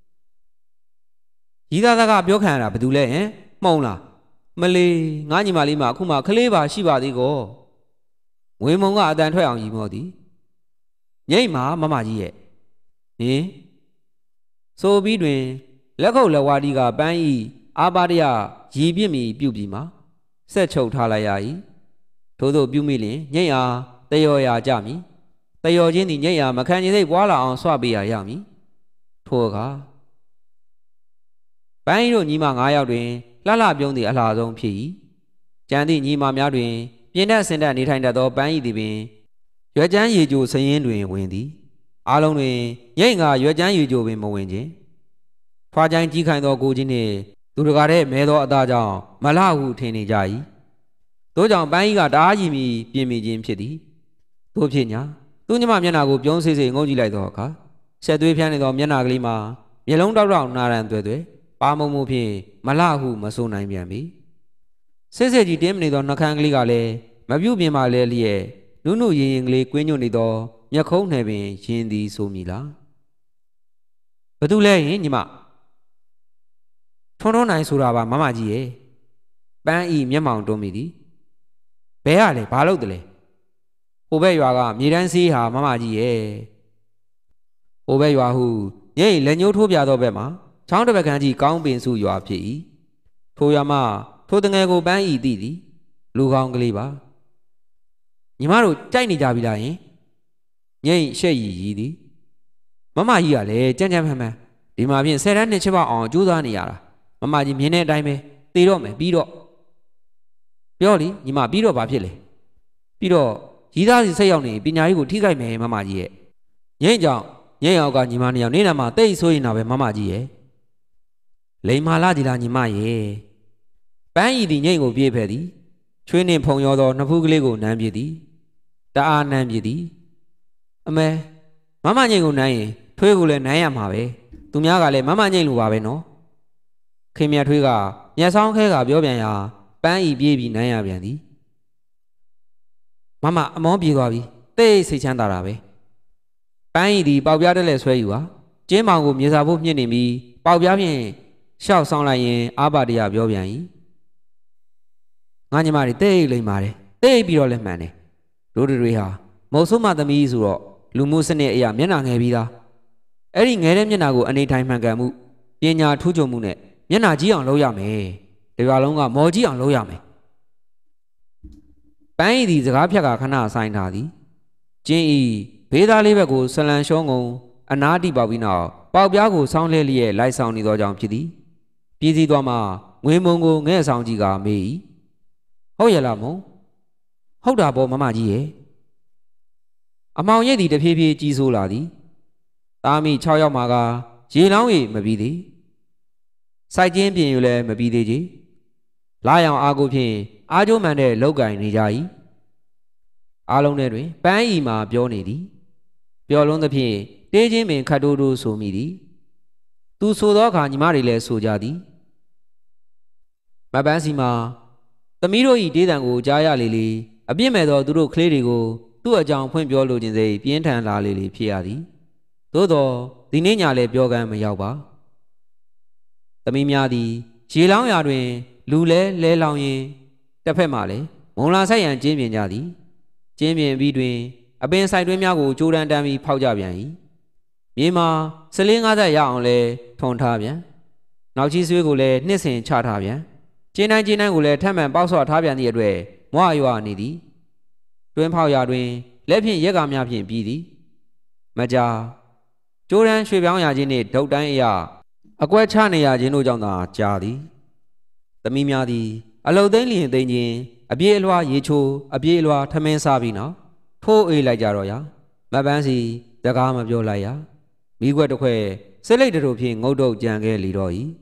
ရီသားသားကပြောခံရတာဘယ်သူလဲဟင်မှုံလားမလေးငါညီမလေးမအခုမှခလေးပါရှိပါသေးကောဝင်းမုံကအတန်ထွက်အောင်ရီမောသည်ညိမ့်မှာမမကြီးရဲ့ဟင်ဆိုပြီးတွင်လက်ခုပ်လက်ဝါးဒီကပန်းဤအာပါတရရီပြစ်မီပြုတ်ပြီးမှဆက်ချုပ်ထားလိုက်ရ၏ထို့သောပြုမိလျင်ညိမ့်အားတယောရာကြမည်တယောချင်းသည်ညိမ့်အားမခံချင်စိတ်ပွားလာအောင်ဆွပေးရရမည်ထိုအခါပန်းဤတို့ညီမ၅ယောက်တွင်လှလှပြုံးသည့်အလှဆုံးဖြစ်၏ကြံသည့်ညီမများတွင်ပြင်းတဲ့စင်တဲ့နေထိုင်တတ်သောပန်းဤသည်ပင်ရွက်ကျန်းရေကြိုစရင်တွင်ဝင်သည်အားလုံးတွင်ရိတ်ငါရွက်ကျန်းရေကြိုပင်မဝင်ခြင်းဖွာချိုင်းကြီးခိုင်သောကိုကြီးနှင့်သူတကားတဲ့မဲသောအသားကြောင့်မလှဟုထင်နေကြ၏တို့ကြောင့်ပန်းကြီးကတအားကြီးမီပြင်မိခြင်းဖြစ်သည်တို့ဖြစ်ညာသူညမမျက်နှာကိုပြုံးစေးစေးငုံကြည့်လိုက်သောအခါဆက်သွေးဖြန်းနေသောမျက်နှာကလေးမှာမျက်လုံးတောက်တောက်နာရန်တွေ့တွေ့ပါမုံမှုဖြင့်မလှဟုမဆိုးနိုင်ပြန်ပြီစစ်စစ်ကြီးတင်းမနေသောနှကန်းကလေးကလည်းမပြုတ်ပြင်ပါလဲလျက်နုနုရင်ရင်ကလေးကွင်းညွတ်နေသောမျက်ခုံးနယ်ပင်ရင်သည်ဆိုမိလားဘသူလဲရင်ညီမထွန်းထွန်းနိုင်ဆိုတာပါမမကြီးရဲ့ပန်းဤမျက်မှောင်တွန်းမိသည်ဘဲရလဲဘာလို့တလဲဟိုဘက်ရွာကမြေတန်းစီးဟာမမကြီးရဲ့ဟိုဘက်ရွာဟုညိလက်ညှိုးထိုးပြသောဘက်မှာချောင်းတစ်ဘက်ခန်းကြီးကောင်းပင်စုရွာဖြစ်၏ထိုရွာမှထိုတငယ်ကိုပန်းဤသိသည်လူကောင်းကလေးပါညီမတို့ကြိုက်နေကြပြီလားယင်ညိရှက်ရည်ရည်သည်မမကြီးကလည်းကြမ်းကြမ်းဖမ်းဖမ်းဒီမှာဖြင့်ဆယ်တန်းနှစ်ချက်ပေါအောင်ကြိုးစားနေရတာမမကြီးမြင်တဲ့အတိုင်းပဲသေတော့မယ်ပြီးတော့ပြောလीညီမပြီးတော့ဘာဖြစ်လဲပြီးတော့ရီးသားစီစိတ်ရောက်နေပညာရေးကိုထိခိုက်မယ်မမကြီးရဲ့ညိကြောင့်ညိအောက်ကညီမနှစ်ယောက်နေနာမှာတိတ်ဆိုးရင်တော့ပဲမမကြီးရဲ့လိန်မာလာကြီးလားညီမရဲ့ပန်းဤသည်ညိကိုပြေးဖက်သည်ချွေးနှင့်ဖုံရောသောနှစ်ဖူးကလေးကိုနမ်းပြသည်တအားနမ်းပြသည်အမဲမမညိကိုနမ်းရင်ထွေးကိုလည်းနမ်းရမှာပဲသူများကလည်းမမညိလိုပါပဲနော်ခင်မြတ်ထွေးကမျက်စောင်းခဲကပြောပြန်ရာပန်းဤပြေးပြီးနမ်းရပြန်သည်မမအမောပြေးသွားပြီတိတ်စိတ်ချမ်းသာတာပဲပန်းဤသည်ပေါက်ပြားတက်လက်ဆွဲယူဟာကျင်းမောင်ကိုမြေစာဖို့မြင့်နေပြီးပေါက်ပြားဖြင့်ရှောက်ဆောင်လိုက်ရင်အာဘတရားပြောပြန်၏ငါညီမတွေတိတ်လိမ့်ပါတယ်တိတ်ပြီးတော့လည်းမှန်တယ်တို့တွေဟာမုတ်ဆုမသမီးဆိုတော့လူမှုစနစ်အရာမျက်နှာငယ်ပြီးသားအဲ့ဒီငယ်တဲ့မျက်နှာကိုအနေထိုင်မှန်ကန်မှုပညာထူးချွန်မှုနဲ့မျက်နှာကြီးအောင်လုပ်ရမယ်ဒီရွာလုံးကမော်ကြီးအောင်လုပ်ရမယ်ပန်းဤသည်စကားဖြတ်ကခဏဆိုင်ထားသည်ကျင်းဤဘေးသားလေးဘက်ကိုဆလန်ရှုံးကုန်အနာတိပေါက်ပြီးနောက်ပေါက်ပြားကိုဆောင်းလဲလျက်လိုက်ဆောင်နေသောကြောင့်ဖြစ်သည်ပြည်စည်းသွားမှငွေမုံကိုငဲ့ဆောင်ကြီးကမေး၏ဟုတ်ရလားမုံဟုတ်တာပေါ့မမကြီးရဲ့အမောင်ရိပ်သည်တဖြည်းဖြည်းကြီးဆိုးလာသည်သားမိ၆ယောက်မှာကရေလောင်းရည်မပြီးသည်စိုက်ကျင်းပြင်ယူလည်းမပြီးသေးကြီးလာရောင်အားကိုဖြင့်အားကျိုးမှန်တဲ့လောက်ကင်နေကြ၏အားလုံးထဲတွင်ပန်းဤမှာပြောနေသည်ပျော်လွန်းသဖြင့်တေးချင်းပင်ခတ်တိုးတိုးဆိုမိသည်သူဆိုသောအခါညီမတွေလည်းဆိုကြသည်မပန်းစီမှာသမီးတို့ဤဒေးတံကိုကြားရလေလေအပြစ်မဲ့သောသူတို့ကလေးတွေကိုသူ့အကြောင်းဖွင့်ပြောလိုခြင်းစိတ်ပြင်းထန်လာလေလေဖြစ်ရသည်သို့သောဒီနေ့ညလည်းပြောကမ်းမရောက်ပါသမီးများသည်ရေလောင်းရာတွင်လူလဲလဲလောင်ရင်တစ်ဖက်မှလည်းမုံလာဆိုင်ရန်ကျင်းပြင်ကြသည်ကျင်းပြင်ပြီးတွင်အပင်ဆိုင်တွင်းများကိုကြိုးတန်းတန်းပြီးဖောက်ကြပြန်၏မြေမှာစလင်းငါးသက်ရအောင်လဲထွန်ထားပြန်နောက်ချီဆွေးကိုလည်းနှစ်ဆင်ချထားပြန်ကျင်းတိုင်းကျင်းတိုင်းကိုလည်းထပ်မံပေါက်ဆော့ထားပြန်သည့်အတွက်မွားရွာနေသည်တွင်းဖောက်ရာတွင်လက်ဖြင့်ရက်ကားများဖြင့်ပြီးသည်မကြာကျိုးတန်းရွှေပြောင်းရခြင်းနှင့်ဒုတ်တိုင်းအရာအကွက်ချနေရခြင်းတို့ကြောင့်သာကြာသည်သမီးများသည်အလုတ်သိမ်းလျင်သိမ်းခြင်းအပြေးအလွှာရေချိုးအပြေးအလွှာထမင်းစားပြီးနောက်ထိုးအေးလိုက်ကြတော့ရာမပန်းစီစကားမပြောလိုက်ရမိခွက်တစ်ခွက်စစ်လိတ်တို့ဖြင့်ငုတ်တုတ်ကြံခဲ့လီတော့၏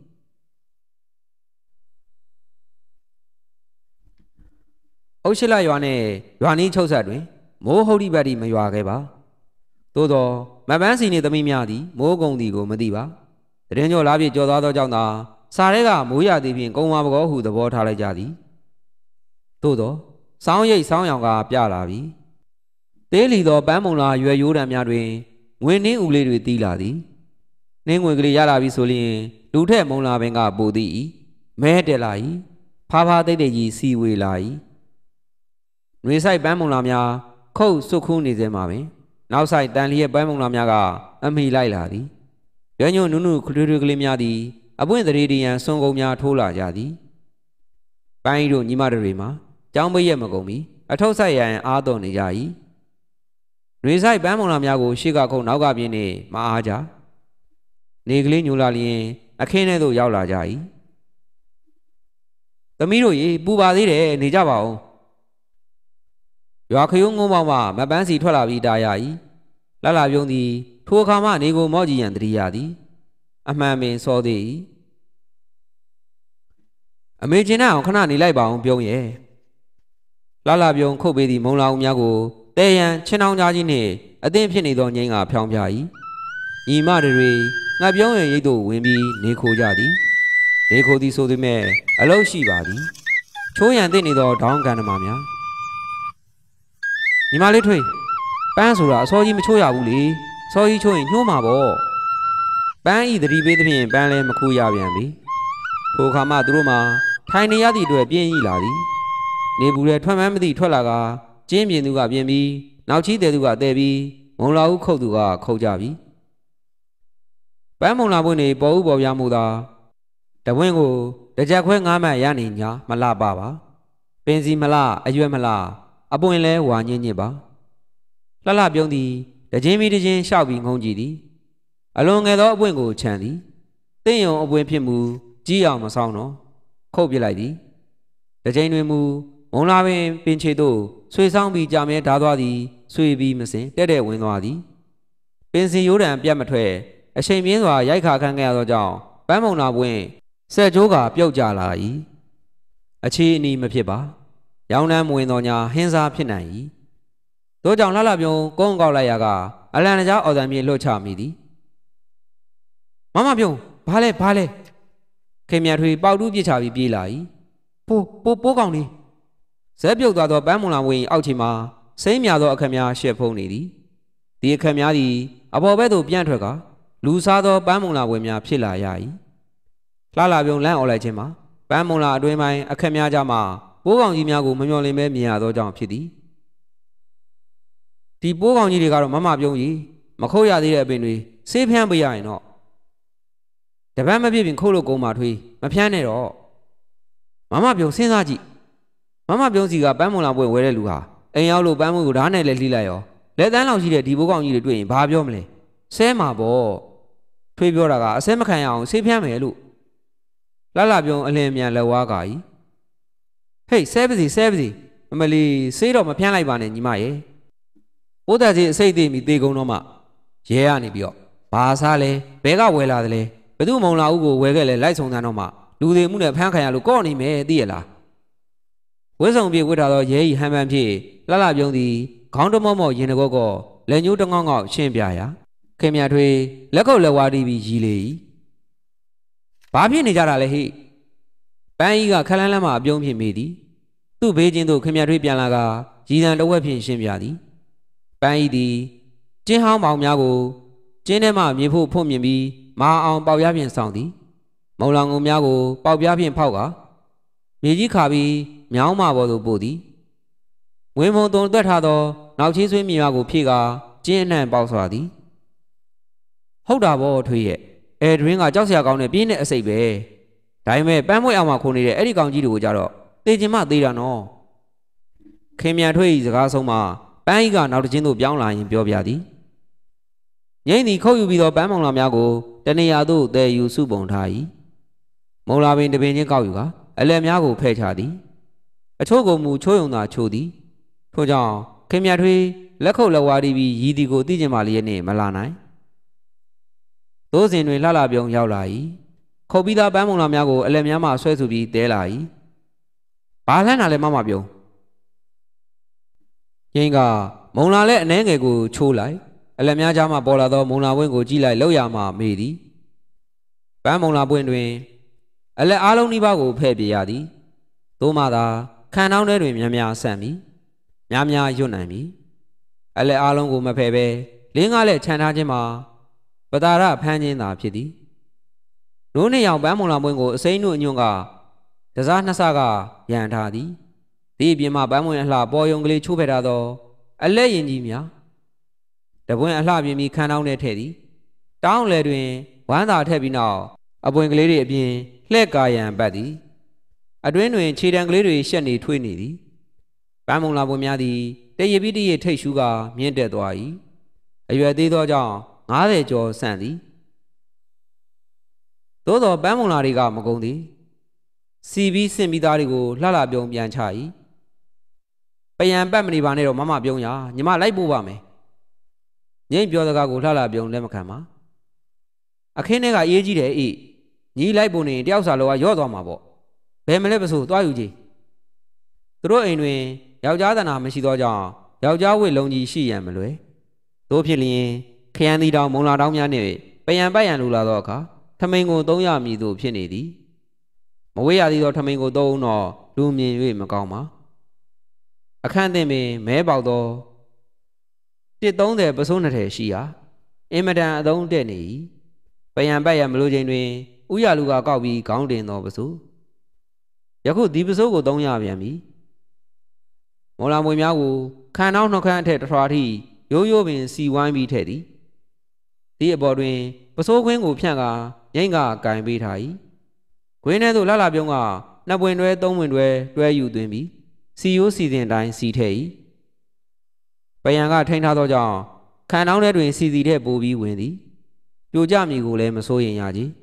အုတ်ရှိလာရွာနှင့်ရွာနီးချုပ်ဆက်တွင်မိုးဟုတ်ဒီပတ်ဒီမရွာခဲ့ပါသို့သောမပန်းစီနှင့်သမီးများသည်မိုးကုံသည်ကိုမသိပါတရင်ကျော်လားပြည့်ကြော်သွားသောကြောင့်သာစာရဲကမိုးရသည်ဖြင့်ကုံဝါပကောဟုသဘောထားလိုက်ကြသည်သို့သောစောင်းရိပ်စောင်းရောင်ကပြလာပြီသေးလီသောပန်းမုံလာရွယ်ရိုးတံများတွင်ငွေနှင်းဦးလေးတွေတီးလာသည်နှင်းငွေကလေးရလာပြီဆိုလျင်လူထက်မုံလာပင်ကပိုသည်၏မဲတက်လာ၏ဖားဖားတိတ်တိတ်ကြီးစီဝေလာ၏နှွေဆိုင်ပန်းမုံလာများခုတ်ဆုတ်ခူးနေစေမှာပင်နောက်ဆိုင်တန်လျက်ပန်းမုံလာများကအမိလိုက်လာသည်ရွညွန့်နုနုခလွေထွေကလေးများသည်အပွင့်တရေတရန်စွန်ကုန်များထိုးလာကြသည်ပိုင်းတို့ညီမတို့တွေမှာကြောင်းပိတ်ရက်မကုန်မီအထုပ်ဆိုင်ရန်အားသွန်နေကြ၏နှွေဆိုင်ပန်းမုံလာများကိုရှေ့ကခုံနောက်ကပြင်းနေမအားကြနေကလေးညူလာလျင်အခင်းထဲသို့ရောက်လာကြ၏သမီးတို့ရေပူပါသေးတယ်နေကြပါဦးရွာခရုံးငုံပေါင်းမှမပန်းစီထွက်လာပြီးတားရ၏လှလှပြုံးသည်ထိုအခါမှနေကိုမော့ကြည့်ရန်တတိယသည်အမှန်ပင်စောသေး၏အမေချင်းအောင်ခဏနေလိုက်ပါအောင်ပြုံးရဲ့လှလှပြုံးခုတ်ပေးသည့်မုံလာဦးများကိုတဲရန်ချင်းအောင်ကြားကြီးနှင့်အသင့်ဖြစ်နေသောငိမ့်ကဖြောင်းပြ၏ညီမတွေငါပြုံးရင်ရိတ်တို့ဝင်ပြီးနေခိုကြသည်နေခိုသည်ဆိုသည်မဲ့အလုရှိပါသည်ချိုးရန်သိနေသောဒေါင်းကန်ဓမာများညီမလေးထွေးပန်းဆိုတာအစောကြီးမချိုးရဘူးလေစောကြီးချိုးရင်ညှိုးမှာပေါ့ပန်းဤတတိပေးသဖြင့်ပန်းလည်းမခူးရပြန်ပြီထိုအခါမှသူတို့မှထိုင်နေရသည့်အတွက်ပြင်းဤလာသည်နေဘူးလည်းထွက်မှန်းမသိထွက်လာကကျင်းပြင်းသူကပြင်းပြီးနောက်ချီးတဲ့သူကတဲပြီးမုံလာဦးခုတ်သူကခုတ်ကြပြီပန်းမုံလာပွင့်နေပေါ်ဥပေါ်ပြမှုသာတဝင်းကိုတကြက်ခွဲငားမှရနေညာမလှပါပါပင်စီမလှအရွက်မလှအပွင့်လဲဝါညင်းညစ်ပါလှလှပြုံးသည်တချင်းမီတချင်းရှောက်ပြီးငုံကြည့်သည်အလွန်ငယ်သောအပွင့်ကိုခြံသည်တင့်ယုံအပွင့်ဖြစ်မူကြီးအောင်မဆောင်တော့ခုတ်ပြလိုက်သည်တချင်းတွင်မူမုံလာပင်ပင်ချေသို့ဆွေဆောင်ပြီးကြာမြဲဓာသွားသည်ဆွေပြီးမစင်တဲ့တဲ့ဝင်သွားသည်ပင်စီရိုးတံပြတ်မထွက်အချိန်ပြင်းစွာရိုက်ခါခန့်ခဲ့ရသောကြောင့်ပန်းမုံလာပွင့်ဆက်ကြိုးကပြုတ်ကြလာ၏အခြေအနီမဖြစ်ပါရောင်းနှမ်းမဝင်သောညာဟင်းစားဖြစ်နိုင်၏တို့ကြောင့်လှလှပြုံးကုန်းကောက်လိုက်ရကအလန်တကြားအော်တန်မြေလွတ်ချမိသည်မမပြုံးဘာလဲဘာလဲခင်မြတ်ထွေပေါက်တူးပြစ်ချပြီးပြေးလာ၏ပိုးပိုးပိုးကောင်လေးဇက်ပြုတ်သွားသောပန်းမုံလာဝင်အောက်ခြေမှာစိမ့်မြသောအခက်များရှက်ဖုံးနေသည်ဒီအခက်များသည်အပေါ်ဘက်သို့ပြန့်ထွက်ကလူစားသောပန်းမုံလာဝင်များဖြစ်လာရ၏လှလှပြုံးလန့်អော်လိုက်ခြင်းမှာပန်းမုံလာအတွင်းပိုင်းအခက်များကြမှာပိုးကောင်ကြီးများကိုမမျှော်လင့်ပဲမြင်ရသောကြောင့်ဖြစ်သည်ဒီပိုးကောင်ကြီးတွေကတော့မမပြုံးကြီးမခုတ်ရသေးတဲ့အပင်တွေဆေးဖျန်းပေးရရင်တော့တပတ်မပြည့်ပြင်ခုတ်လို့ကုန်းမှာထွေးမဖျန်းနဲ့တော့မမပြုံးစဉ်းစားကြည့်မမပြုံးစီကပန်းမုံလာပွဲဝဲတဲ့လူဟာအိမ်ရောက်လို့ပန်းမုံကိုဓာတ်နဲ့လဲလှိလိုက်ရောလက်တန်းလောက်ရှိတဲ့ဒီပိုးကောင်ကြီးတွေတွေ့ရင်ဘာပြောမလဲဆဲမှာပေါ့ထွေးပြောတာကအဆဲမခံရအောင်ဆေးဖျန်းမယ်လို့လှလှပြုံးအလင်းမြန်လက်ဝါးကကြီးဟေးဆဲပါစီဆဲပါစီအမလီဆေးတော့မဖျန်းလိုက်ပါနဲ့ညီမရဲ့ဘိုးသားကြီးအစိတ်သိမိသေးကုန်တော့မှရဲရနေပြီးတော့ဘာစားလဲဘဲကဝယ်လာတယ်လဲဘသူမုံလာဦးကိုဝယ်ခဲ့လဲလိုက်ဆုံတန်းတော့မှလူတွေမှုနဲ့ဖမ်းခံရလို့ကော့နေမယ်သိရလားဝဲဆောင်ပြေဝတ်ထားသောရဲဤဟန်ပန်းဖြစ်လှလှပြုံးသည်ခေါင်းတမော့မော့ရင်တကောကောလက်ညှိုးတငေါ့ငေါ့ရှင်းပြရာခင်မြထွေးလက်ကုပ်လက်ဝါးတီးပြီးရီလေ၏ဘာဖြစ်နေကြတာလဲဟိပန်းဤကခလန်းလန်းမှအပြုံးဖြစ်မိသည်သူ့ဘေးချင်းသို့ခင်မြထွေးပြန်လာကရည်တံတဝက်ဖြင့်ရှင်းပြသည်ပန်းဤသည်ကျင်းဟောင်းပေါင်များကိုကျင်းထဲမှမြေဖို့ဖုံ့မြင်ပြီးမာအောင်ပေါက်ရဖြင့်ဆောင်သည်မုံလောင်ငုံများကိုပေါက်ပြားဖြင့်ဖောက်ကမြေကြီးခါပြီးမြောင်းမပေါ်သို့ပို့သည်ငွေမုံသွန်တွက်ထားသောနောက်ချီးဆွေးမြေများကိုဖြည့်ကာကျင်းအနှံ့ပေါက်စွာသည်ဟုတ်တာဗောထွေးရဲ့အဲဒရင်းကကြောက်စရာကောင်းတဲ့ပြင်းတဲ့အစိတ်ပဲဒါပေမဲ့ပန်းမွေးအောင်မှခုန်နေတဲ့အဲ့ဒီကောင်ကြီးတွေကိုကြတော့သေချင်မှသေးတာနော်ခင်မြန်ထွေးဤစကားဆုံးမှာပန်းဤကနောက်တစ်ချင်းသို့ပြောင်းလာရင်ပြောပြသည်ငိမ့်သည်ခုတ်ယူပြီးသောပန်းမုံလာများကိုတနေရာသို့တည်ယူစုပုံထား၏မုံလာပင်တပင်ချင်းကောက်ယူကအလဲများကိုဖဲ့ချသည်အချို့ကိုမူချိုးယုံသာချိုးသည်ထို့ကြောင့်ခင်မြတ်ထွေးလက်ခုပ်လက်ဝါးတီးပြီးရည်ဒီကိုသိကျင်ပါလျက်နှင့်မလာနိုင်သို့စဉ်တွင်လှလှပြုံးရောက်လာ၏ခုတ်ပြီးသားပန်းမုံလာများကိုအလဲများမှဆွဲဆူပြီးတဲလာ၏ဘာလှမ်းတာလဲမမပြုံးငိမ့်ကမုံလာလဲအနှဲငယ်ကိုချိုးလိုက်အလက်များကြားမှပေါ်လာသောမုံလာပွင့်ကိုကြည့်လိုက်လောက်ရမှမေးသည်ပန်းမုံလာပွင့်တွင်အလက်အားလုံးနှိပါးကိုဖဲ့ပြရသည်သို့မှသာခံနှောင်းထဲတွင်များများဆန့်မည်များများရွတ်နိုင်မည်အလက်အားလုံးကိုမဖဲ့ပဲလင်းကားလက်ခြံထားခြင်းမှာပတာရဖမ်းခြင်းသာဖြစ်သည်နိုးနှစ်ယောက်ပန်းမုံလာပွင့်ကိုအစိမ်းတို့အညွန့်ကတစားနှစ်ဆကရန်ထားသည်ဒီအပြင်မှပန်းမွင့်အလှပေါ်ယုံကလေးချိုးဖဲ့ထားသောအလက်ရင်ကြီးများတပွင့်အလှပြင်းပြီးခန်းတောင်းနဲ့ထည့်သည်တောင်းလေတွင်ဝမ်းသာထည့်ပြီးနောက်အပွင့်ကလေးတွေအပြင်လှဲ့ကာရန်ပတ်သည်အတွင်းတွင်ခြေတံကလေးတွေရှက်နေထွေးနေသည်ပန်းမုံလာပွင့်များသည်တရပိတရထိတ်ရှူးကမြင့်တက်သွား၏အရွယ်သေးသောကြောင့်ငါးဆယ်ကျော်ဆန့်သည်သို့သောပန်းမုံလာတွေကမကုန်သည်စီပြီးစင်ပြီးသားတွေကိုလှလှပြုံးပြန်ချ၏ ပယံပတ်မနေပါနဲ့တော့မမပြုံးရညီမလိုက်ပို့ပါမယ်ငိမ့်ပြောစကားကိုလှလှပြုံးလက်မခံပါအခင်းထဲကအေးကြီးတယ်အေးညီလိုက်ပို့နေတယောက်စာလောကရော့သွားမှာပေါ့ဘယ်မလဲပစိုးသွားယူကြည့်သူတို့အိမ်တွင်ယောက်ျားသနာမရှိသောကြောင့်ယောက်ျားဝိလုံးကြီးရှိရန်မလွယ်သို့ဖြစ်လျင်ခရမ်းသီးတောင်မုံလာတောင်များနှင့်ပယံပတ်ရန်လူလာသောအခါထမိန်ကိုသုံးရမည်သို့ဖြစ်နေသည်မဝေးရသည်သောထမိန်ကိုသုံးတော့လူမြင်၍မကောင်းပါအခန့်သင်ပင်မဲပေါက်သောတစ်သုံးတယ်ပစိုးနှစ်ထည်ရှိရာအင်မတန်အသုံးတဲ့နေ၏ပယံပတ်ရမလို့ချိန်တွင်ဥရလူကကောက်ပြီးခေါင်းတင်သောပစိုးယခုဒီပစိုးကိုသုံးရပြန်ပြီမော်လာမွေများကိုခံနှောင်းနှောက်ခမ်းအထက်တထွားထိရိုးရိုးပင်စီဝိုင်းပြီးထည့်သည်ဒီအပေါ်တွင်ပစိုးခွင်းကိုဖြန့်ကာငိမ့်ကကင်ပေးထား၏ခွင်းထဲသို့လှလှပြုံးကနှစ်ပွင့်တွဲသုံးပွင့်တွဲတွဲယူသွင်းပြီးစီရိုးစီစဉ်တိုင်းစီထည့်၏ပယံကထိန်းထားသောကြောင့်ခံနှောင်းထဲတွင်စီစီထည့်ပို့ပြီးဝင်သည်ပြိုကျမည်ကိုလည်းမစိုးရင်ရကြီး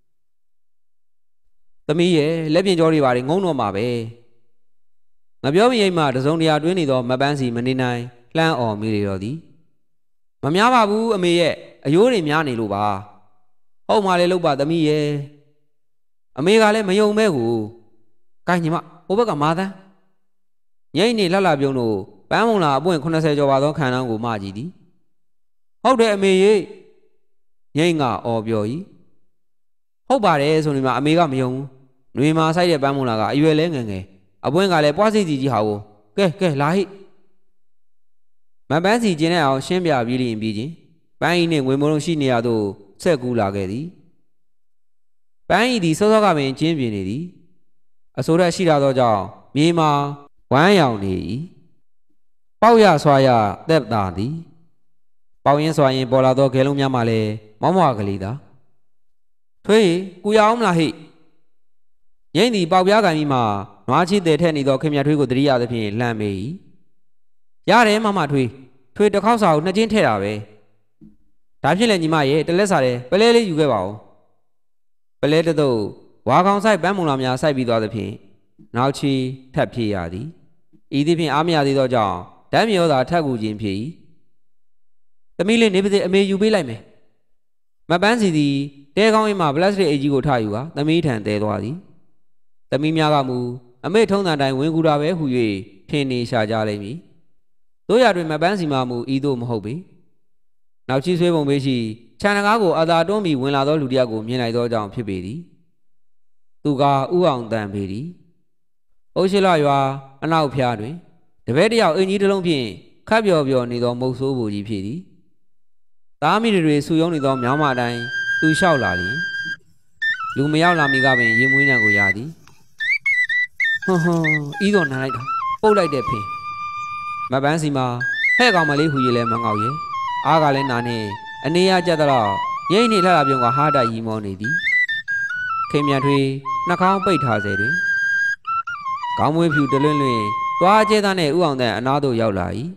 သမီးရဲ့လက်ပြင်ကြောတွေပါငုံတော့မှာပဲငါပြောမိအိမ်မှာတစုံတရာတွင်းနေသောမပန်းစီမနေနိုင်လှမ်းအော်မိလေတော့သည်မများပါဘူးအမေရဲ့အယိုးတွေများနေလို့ပါဟုတ်မှလည်းလုပ်ပါသမီးရဲ့အမေကလည်းမယုံမဲကိုကိုင်းညီမဟိုဘက်ကမာသန်းငိမ့်နေလှလှပြုံးတို့ပန်းမုံလာအပွင့်80ကျော်ပါသောခံနှောင်းကိုမကြည့်သည်ဟုတ်တယ်အမေရဲ့ငိမ့်ကအော်ပြော၏ဟုတ်ပါတယ်ဆိုနေမှအမေကမယုံဘူးຫນွေမှာဆိုင်တဲ့ပန်းမုံလာကအရွယ်လဲငယ်ငယ်အပွင့်ကလည်းပွားစိတ်ကြီးကြီးဟာကိုကဲကဲလာဟိမပန်းစီကျင်းတဲ့အောင်ရှင်းပြပြီးလျင်ပြီးချင်းပန်းဤနှင့်ငွေမိုးလုံးရှိနေရသို့ဆက်ကူးလာခဲ့သည်ပန်းဤသည်စောစောကပင်ကျင်းပြနေသည်အစိုးရရှိလာသောကြောင့်မြေမှာဝမ်းရောင်နေ၏ပေါက်ရဆွာရသက်သာသည်ပေါက်ရင်းဆွာရင်ပေါ်လာသောခဲလုံးများမှလည်းမောင်းမွားကလေးသာထွေးကူရအောင်မလားဟိငိမ့်သည်ပေါက်ပြားကန်ပြီးမှနွားချီတဲ့ထက်နေသောခင်မြထွေးကိုတတိယသဖြင့်လှမ်းမေ၏ရတယ်မမထွေးထွေးတစ်ခေါက်စာကိုနှစ်ချင်းထည့်တာပဲဒါဖြစ်လဲညီမရဲ့တလက်စားတယ်ပလဲလေးယူခဲ့ပါဦးပလဲတသို့ဝါကောင်ဆိုင်ပန်းမုံလာများစိုက်ပြီးသွားသဖြင့်နောက်ချီထပ်ဖြည့်ရသည်ဤသည်ဖြင့်အားမရသေးသောကြောင့်ဓာတ်မြေရောသာထပ်ကူခြင်းဖြစ်၏သမီးလေးနေပါစေအမေယူပေးလိုက်မယ်မပန်းစီသည်တဲကောင်းအိမ်မှပလတ်စတစ်အိတ်ကြီးကိုထယူကာသမီးထံတဲသွားသည်သမီးများကမူအမေထုံးတန်တိုင်းဝင်ကူတာပဲဟူ၍ထင်နေရှာကြလိမ့်မည်တို့ရတွင်မပန်းစီမှမူဤသို့မဟုတ်ပေနောက်ချီဆွေးပုံပေးရှိခြံတကားကိုအသာတွန်းပြီးဝင်လာသောလူတစ်ယောက်ကိုမြင်လိုက်သောကြောင့်ဖြစ်ပေသည်သူကဥအောင်တန်ပေသည်အုတ်ရှိလရွာအနောက်ဖျားတွင်တပည့်တယောက်အင်ကြီးတစ်လုံးဖြင့်ခပ်ပျော်ပျော်နေသောမုတ်ဆိုးပူကြီးဖြစ်သည်သားမိတွေဆူယုံနေသောမြောင်းမတိုင်းသူလျှောက်လာလျင်လူမရောက်လာမီကပင်ရင်မွေးနှံကိုရသည်ဟွန်းဟွန်းဤတော်နားလိုက်တာပုတ်လိုက်တဲ့ဖင်မပန်းစီမှာဟဲ့ကောင်မလေးဟူရလဲမငေါ့ရဲ့အားကလည်းနာနေအနေရကြတော့ရိတ်နေလှလာပြုံးကဟားတိုက်ရီမောနေသည်ခင်မြထွေးနှာခေါင်းပိတ်ထားစေတွင်ခေါင်းမွေးဖြူတလွင့်လွင့်သွားကျဲသားနဲ့ဥအောင်တဲ့အနားသို့ရောက်လာ၏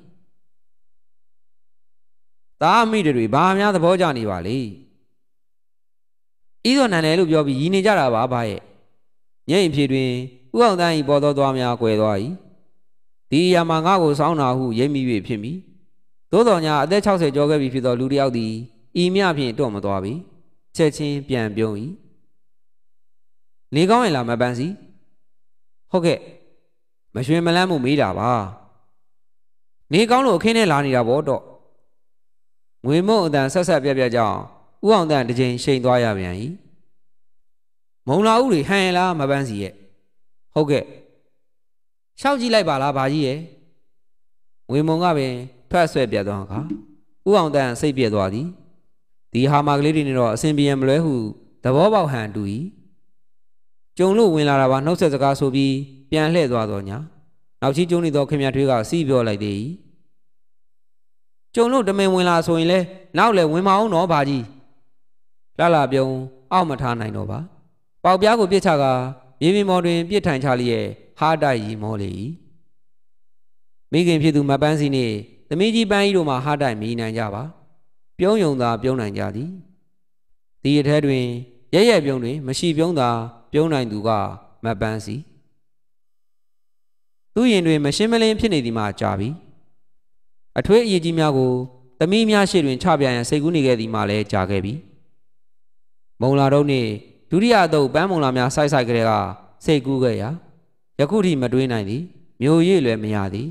သားမိတွေဘာများသဘောကျနေပါလေဤတော်နန်တယ်လို့ပြောပြီးရည်နေကြတာပါဘာရဲ့ညိမ့်ဖြေတွင်ဥအောင်တန်းဤပေါ်သောသွားများကွယ်သွား၏ဒီအရာမှာငါ့ကိုစောင်းနာဟုရိပ်မိ၍ဖြစ်မိသို့တော်ညာအသက်60ကျော်ခဲ့ပြီဖြစ်သောလူတစ်ယောက်သည်ဤမြဖြင့်တော့မသွားပြီချက်ချင်းပြန်ပြုံး၏နေကောင်းရင်လာမပန်းစီဟုတ်ကဲ့မရွှင်မလန်းမှုမေးတာပါနေကောင်းလို့အခင်းထဲလာနေတာဗောတော့ငွေမုံအတန်ဆက်ဆက်ပြက်ပြက်ကြောင်းဥအောင်တန်တစ်ချိန်ရှိန်သွားရပြန်၏မုံလာဥတွေဟန်ရလားမပန်းစီရဲ့ဟုတ်ကဲ့ရှောက်ကြည့်လိုက်ပါလားဘာကြီးရဲ့ငွေမုံကပင်ထွက်ဆွဲပြတ်သွားအခါဥအောင်တန်စိတ်ပြည့်သွားသည်ဒီဟာမကလေးတွေနဲ့တော့အစဉ်ပြေမလွဲဟုသဘောပေါက်ဟန်တူ၏ကျုံလို့ဝင်လာတာပါနှုတ်ဆက်စကားဆိုပြီးပြန်လှည့်သွားတော့ညာနောက်ချီကျုံနေသောခင်မြထွေးကစီးပြောလိုက်သေး၏ကျုံလို့တမင်ဝင်လာဆိုရင်လဲနောက်လဲဝင်မအောင်တော့ဘာကြီးလှလှပြုံးအောက်မထားနိုင်တော့ပါပေါက်ပြားကိုပြစ်ချကမြေပြင်ပေါ်တွင်ပြစ်ထိုင်ချလျက်ဟားတိုက်ရီမောလေ၏မိခင်ဖြစ်သူမပန်းစီနှင့်သမီးကြီးပန်းကြီးတို့မှဟားတိုက်မိနိုင်ကြပါပြုံးယုံသာပြုံးနိုင်ကြသည်ဒီအထဲတွင်ရဲရဲပြုံးတွင်မရှိပြုံးသာပြုံးနိုင်သူကမပန်းစီသူရင်တွင်မရှင်းမလင်းဖြစ်နေသည်မှကြာပြီအထွေးအရေးကြီးများကိုသမီးများရှေ့တွင်ချပြရန်စိတ်ကူးနေခဲ့သည်မှလည်းကြာခဲ့ပြီမုံလာတို့နှင့်ဒုတိယအသုတ်ပန်းမုံလာများဆိုက်ဆိုက်ကလေးကစိတ်ကူးခဲ့ရာယခုထိမတွေးနိုင်သည်မျိုးရည်လည်းမရသည်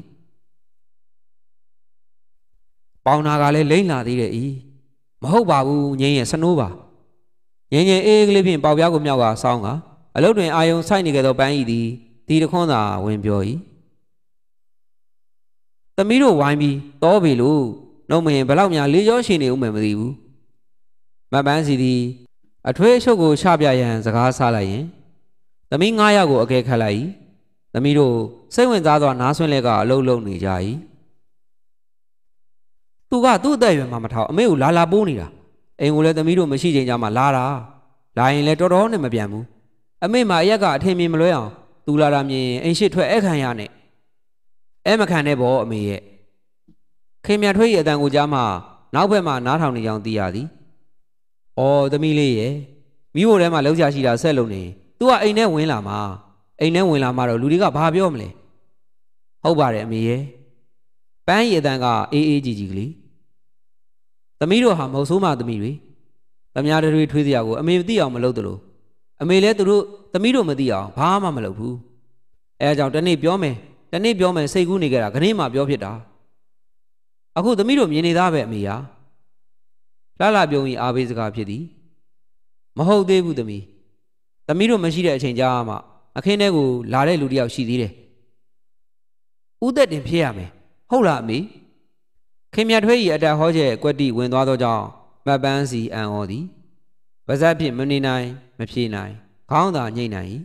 ပေါင်နာကလည်းလိမ့်လာသေးတယ်ဤမဟုတ်ပါဘူးငင်းရဲ့စနိုးပါငင်းငယ်အေးကလေးဖြင့်ပေါက်ပြားကိုမြောက်ကဆောင်းကအလုတ်တွင်အာယုံဆိုင်နေကြသောပန်းဤသည်ဒီတခွန်းသာဝင်ပြော၏သမီးတို့ဝိုင်းပြီးတောပြီလို့နှုတ်မရင်ဘလောက်များလေးရောရှင်နေဦးမယ်မသိဘူးမပန်းစီသည်အထွေးအရှုပ်ကိုချပြရန်စကားဆလိုက်ရင်သမီးငါးယောက်ကိုအကဲခတ်လိုက်၏သမီးတို့စိတ်ဝင်စားစွာနားဆွင့်လက်ကအလုံးလုံးနေကြ၏သူကသူ့အသက်အရွယ်မှမထောက်အမေကိုလာလာပိုးနေတာအိမ်ကိုလည်းသမီးတို့မရှိချိန်ကြမှာလာတာလာရင်လည်းတော်တော်နဲ့မပြန်ဘူးအမေမှာအရက်ကအထင်မြင်မလွဲအောင်သူလာတာမြင်အိမ်ရှိထွက်အဲ့ခံရနဲ့အဲမခံနဲ့ပေါ့အမေရဲ့ခင်မြထွေးရဲ့အတန်ကိုကြားမှနောက်ဘက်မှာနားထောင်နေကြောင်းသိရသည်။အော်သမီးလေးရဲ့မိဖို့ထဲမှာလောက်ကြရှိတာဆက်လုံးနေ။ तू ကအိမ်ထဲဝင်လာမှာအိမ်ထဲဝင်လာမှာတော့လူတွေကဘာပြောမလဲ။ဟုတ်ပါတယ်အမေရဲ့။ပန်းရဲ့အတန်ကအေးအေးကြီးကြီးကလေး။သမီးတို့ဟာမဟုတ်ဆိုးမှသမီးတွေ။သမ ्या တွေထွေးစရာကိုအမေမသိအောင်မလုပ်သလိုအမေလည်းသူတို့သမီးတို့မသိအောင်ဘာမှမလုပ်ဘူး။အဲအကြောင်းတနေ့ပြောမယ်တနေ့ပြောမယ်စိတ်ကူးနေကြတာခဏမှပြောဖြစ်တာ။အခုသမီးတို့မြင်နေသားပဲအမေဟာလှလှပြုံးကြီးအားပေးစကားဖြစ်သည်မဟုတ်သေးဘူးသမီးသမီးတို့မရှိတဲ့အချိန်ကြာမှအခင်းထဲကိုလာတဲ့လူတယောက်ရှိသေးတယ်ဦးသက်တင်ဖြစ်ရမယ်ဟုတ်လားအမေခင်မြတ်ထွေးကြီးအတဟောကျဲကွက်တိဝင်သွားသောကြောင့်မပန်းစီအံ့ဩသည်ပါဇက်ဖြင့်မနေနိုင်မဖြေနိုင်ခေါင်းသာညှိတ်နိုင်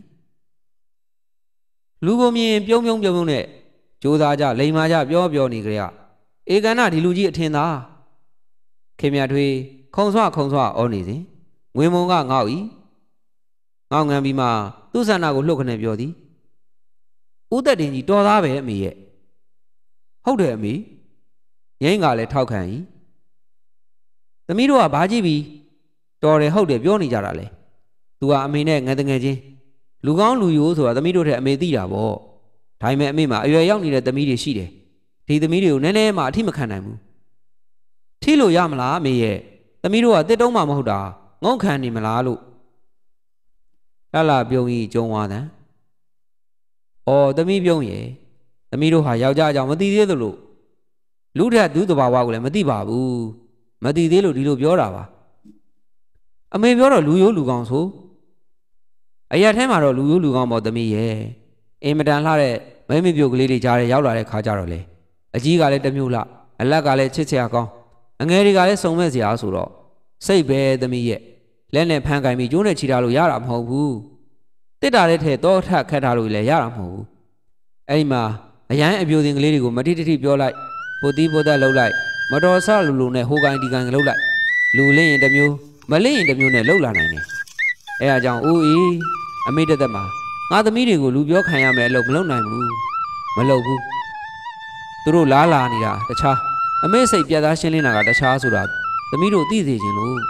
လူကိုမြင်ပြုံးပြုံးပြုံးပြုံးနဲ့ကြိုးစားကြလိမ်မာကြပြောပြောနေကြရဧကန္နဒီလူကြီးအထင်သာခင်မြတ်ထွေးခုံဆွခုံဆွအောနေစဉ်ငွေမုံကငေါ့ဤငေါ့ငံပြီးမှသူ့ဆန္ဒကိုလှုပ်ခနဲ့ပြောသည်ဦးသက်တင်ကြီးတော်သားပဲအမေရဲ့ဟုတ်တယ်အမေငိမ့်ကလည်းထောက်ခံ၏သမီးတို့ကဘာကြည့်ပြီးတော်တယ်ဟုတ်တယ်ပြောနေကြတာလေသူကအမေနဲ့ငယ်တငယ်ချင်းလူကောင်းလူယိုးဆိုတာသမီးတို့ထက်အမေသိတာပေါ့ဒါပေမဲ့အမေမှာအရွယ်ရောက်နေတဲ့သမီးတွေရှိတယ်ဒီသမီးတွေကိုနည်းနည်းမှအထိမခံနိုင်ဘူးထိလို့ရမလားအမေရဲ့သမီးတို့ကတစ်တုံးမှမဟုတ်တာငုံခံနေမလားလို့လှလှပြုံးကြီးကျုံသွားတယ်အော်သမီးပြုံးရဲ့သမီးတို့ဟာယောက်ျားအကြောင်းမသိသေးသလိုလူထက်ဒုသဘာဝကိုလည်းမသိပါဘူးမသိသေးလို့ဒီလိုပြောတာပါအမေပြောတော့လူရိုးလူကောင်းဆိုအရာထဲမှာတော့လူရိုးလူကောင်းပေါ့သမီးရဲ့အင်မတန်လှတဲ့မိမပြုတ်ကလေးတွေကြားထဲရောက်လာတဲ့ခါကြတော့လေအကြီးကလည်းတမျိုးလှအလက်ကလည်းချစ်စရာကောင်းအငယ်တွေကလည်းစုံမဲ့စရာဆိုတော့စိတ်ပဲသမီးရဲ့လက်နဲ့ဖမ်းကင်ပြီးကျိုးနဲ့ချီထားလို့ရတာမဟုတ်ဘူးတစ်တာတဲ့ထဲတော့ထခတ်ထားလို့လည်းရတာမဟုတ်ဘူးအဲ့ဒီမှာအရန်အပြိုစင်ကလေးတွေကိုမတိတိပြောလိုက်ပိုတီးပိုသက်လှုပ်လိုက်မတော်ဆလူလူနဲ့ဟိုကိုင်းဒီကိုင်းလှုပ်လိုက်လူလင်းရင်တစ်မျိုးမလင်းရင်တစ်မျိုးနဲ့လှုပ်လာနိုင်တယ်အဲအကြောင်းဦးဤအမေတက်တက်မှာငါသမီးတွေကိုလူပြောခံရမယ်လို့မလုပ်နိုင်ဘူးမလုပ်ဘူးသူတို့လားလာနေတာတခြားအမေစိတ်ပြတ်သားရှင်းလင်းတာကတခြားဆိုတာသမီးတို့သိစေခြင်းလို့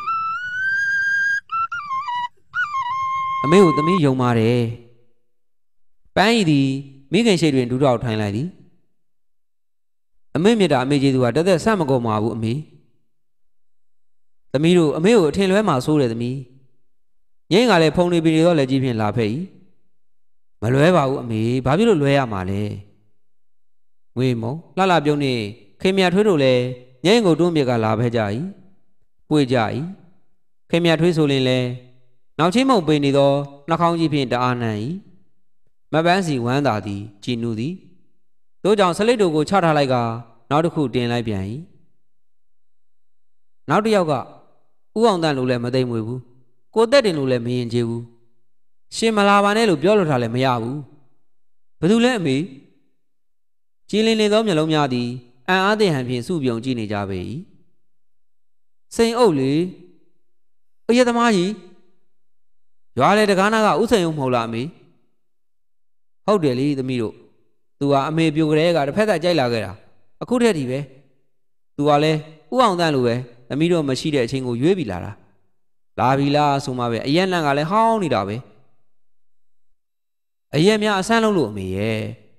အမေကိုသမီးယုံပါတယ်ပန်းဤသည်မိခင်ရှိတွင်ဒူးတော့ထိုင်လိုက်သည်အမေမြတ်တာအမေကျေးဇူးကတက်တက်ဆက်မကုန်ပါဘူးအမေသမီးတို့အမေကိုအထင်လွဲမှာဆိုးတယ်သမီးငိမ့်ကလည်းဖုန်နေပြီတော့လည်းကြီးဖြင့်လာဖက်၏မလွဲပါဘူးအမေဘာဖြစ်လို့လွဲရမှာလဲငွေမုံလှလှပြုံးနေခင်မြတ်ထွေးတို့လည်းငိမ့်ကိုတွန်းပြကလာဖက်ကြ၏ပွေကြ၏ခင်မြတ်ထွေးဆိုရင်လည်းနောက်ချင်းမုံပိနေသောနှာခေါင်းကြီးဖြင့်တအားနှံ့၏မပန်းစီဝမ်းသာသည်ကြည်နူးသည်တို့ကြောင့်ဆလိတ်တို့ကိုချထားလိုက်ကနောက်တစ်ခုတင်လိုက်ပြန်၏နောက်တစ်ယောက်ကဥအောင်တန်လို့လည်းမသိမ့်မွေဘူးကိုသက်တင်လို့လည်းမရင်ကျေးဘူးရှင်မလာပါနဲ့လို့ပြောလို့ထားလည်းမရဘူးဘယ်သူလဲအမေကြည်လင်နေသောမျက်လုံးများသည်အံ့အားသည့်ဟန်ဖြင့်စုပြုံကြည့်နေကြပေ၏စိန်အုပ်လေအရက်သမားကြီးရွာလေတကားနာကဥစိန်ုံမဟုတ်လားအမေဟုတ်တယ်လေသမီးတို့သူကအမေပြိုကြဲကတစ်ဖက်သက်ကြိုက်လာခဲ့တာအခုတည်းဒီပဲသူကလည်းဥအောင်တန်းလိုပဲသမီးတို့မရှိတဲ့အချိန်ကိုရွေးပြီးလာတာလာပြီလားဆိုမှပဲအရက်လန့်ကလည်းဟောင်းနေတာပဲအရက်များအဆန်းလုံးလို့အမေရဲ့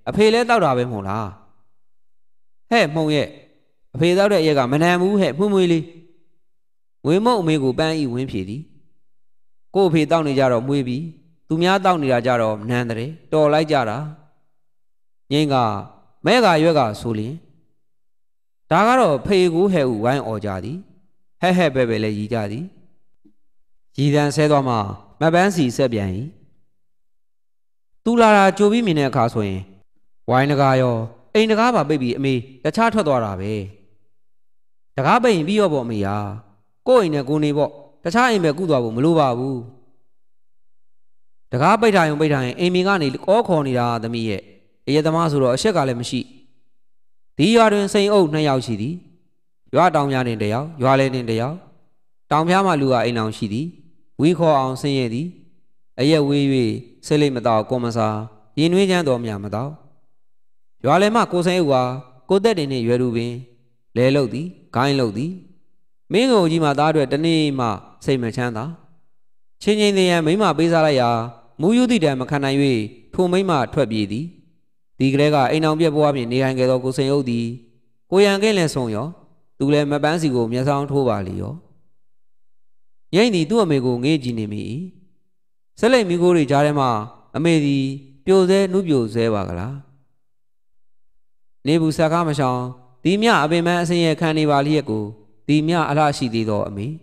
အဖေလဲတောက်တာပဲမဟုတ်လားဟဲ့မှုံရဲ့အဖေတောက်တဲ့အရက်ကမနမ်းဘူးဟဲ့မှုမွေးလေးငွေမုတ်အမေကိုပန်းဤဝင်းဖြေသည်ကို့အဖေတောက်နေကြတော့မွေးပြီသူများတောက်နေတာကြတော့နန်းတဲ့တော်လိုက်ကြတာငိမ့်ကမဲကရွက်ကဆိုလျင်ဒါကတော့ဖေကိုဟဲ့ဟုဝိုင်းអော်ကြသည်ဟဲ့ဟဲ့ပဲပဲလဲရီကြသည်ရီတန်ဆဲသွားမှမပန်းစီဆက်ပြန်၏သူလာတာကြိုပြီးမြင်တဲ့အခါဆိုရင်ဝိုင်းတကားရောအိမ်တကားပါပိတ်ပြီးအမေတခြားထွက်သွားတာပဲတကားပိတ်ရင်ပြီးရောပေါ့အမေဟာကို့အိမ်နဲ့ကိုနေပေါ့တခြားအိမ်ပဲကုသွားဖို့မလိုပါဘူးတကားပိတ်ထားရင်ပိတ်ထားရင်အိမ်မင်းကနေကောခေါ်နေတာသမီးရဲ့အရက်သမားဆိုတော့အရှက်ကလည်းမရှိဒီရွာတွင်စိန်အုပ်နှစ်ယောက်ရှိသည်ရွာတောင်များတွင်တစ်ယောက်ရွာလဲတွင်တစ်ယောက်တောင်ဖျားမှလူကအိမ်အောင်ရှိသည်ဝီခေါ်အောင်ဆင်းရဲသည်အရက်ဝေး၍ဆိတ်လိမ့်မတော်ကိုမစားရင်နှွေးချမ်းတော်မြမတော်ရွာလဲမှကိုစိန်အုပ်ကကိုသက်တင်နှင့်ရွယ်သူပင်လဲလုတ်သည်ဂိုင်းလုတ်သည်မင်းကိုကြီးမှသားအတွက်တနေ့မှစိတ်မချမ်းသာချင်းချင်းသေးရန်မိမပေးစားလိုက်ရာမူယူသည့်တံမခံနိုင်၍ထိုမိမထွက်ပြေးသည်ဒီကလေးကအိမ်အောင်ပြက်ပွားဖြင့်နေထိုင်ခဲ့သောကိုစိန်အုပ်သည်ကိုရန်ကင်းလည်းဆုံးရောသူလည်းမပန်းစီကိုမျက်စောင်းထိုးပါလေရောငိမ့်သည်သူ့အမေကိုငေးကြည့်နေမိဆက်လက်မိကိုတွေကြားထဲမှာအမေသည်ပြိုစဲနုပြိုစဲပါကလားနေဘူးဆက်ကားမရှောင်ဒီမြအပင်မအစင်ရခံနေပါလျက်ကိုဒီမြအလှရှိသေးသောအမေ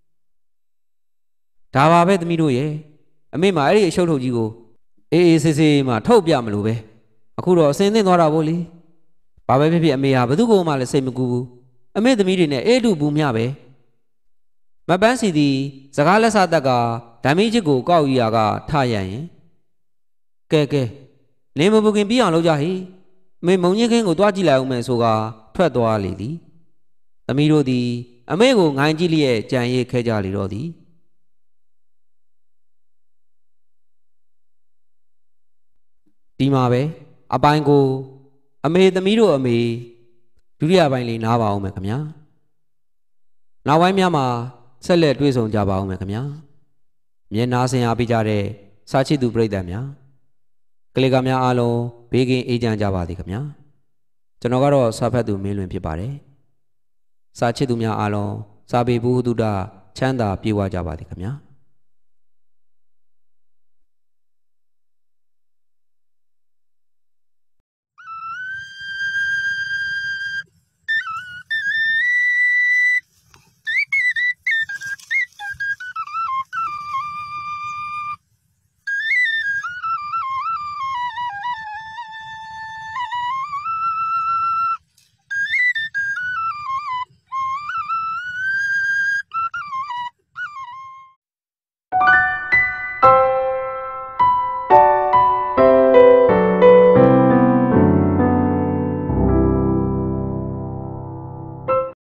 ဒါပါပဲသမီးတို့ရဲ့အမေမှာအဲ့ဒီအရှုပ်ထုတ်ကြီးကိုအေးအေးဆေးဆေးမှထုတ်ပြမလို့ပဲအခုတော့အစင်သင့်သွားတာဗောလေဘာပဲဖြစ်ဖြစ်အမေဟာဘသူ့ကိုမှလည်းစိတ်မကူဘူးအမေသမီးတွေနဲ့အေးတူဘူးမြပဲမပန်းစီသည်စကားလက်စတက်ကဓာမီချစ်ကိုကောက်ယူရာကထရရင်ကဲကဲလင်းမပူခင်ပြီးအောင်လုပ်ကြဟိအမေမုံညင်းခင်းကိုတွားကြည့်လိုက်အောင်မယ်ဆိုကထွက်သွားလေသည်သမီးတို့သည်အမေကိုငိုင်းကြည့်လျက်ကြံရည်ခဲကြလေတော့သည်ဒီမှာပဲအပိုင်းကိုအမေသမီးတို့အမေဒုတိယပိုင်းလေးနားပါအောင်မယ်ခင်ဗျာနောက်ပိုင်းများမှာဆက်လက်တွေ့ဆုံကြပါအောင်မယ်ခင်ဗျာမျက်နှာဆင်အားပေးကြတဲ့စာချစ်သူပရိသတ်များကလေးကများအားလုံးဘေးကင်းအေးချမ်းကြပါစေခင်ဗျာကျွန်တော်ကတော့စာဖတ်သူမင်းလွင်ဖြစ်ပါတယ်စာချစ်သူများအားလုံးစာပေဘုဟုတုတ္တချမ်းသာပြေဝကြပါစေခင်ဗျာ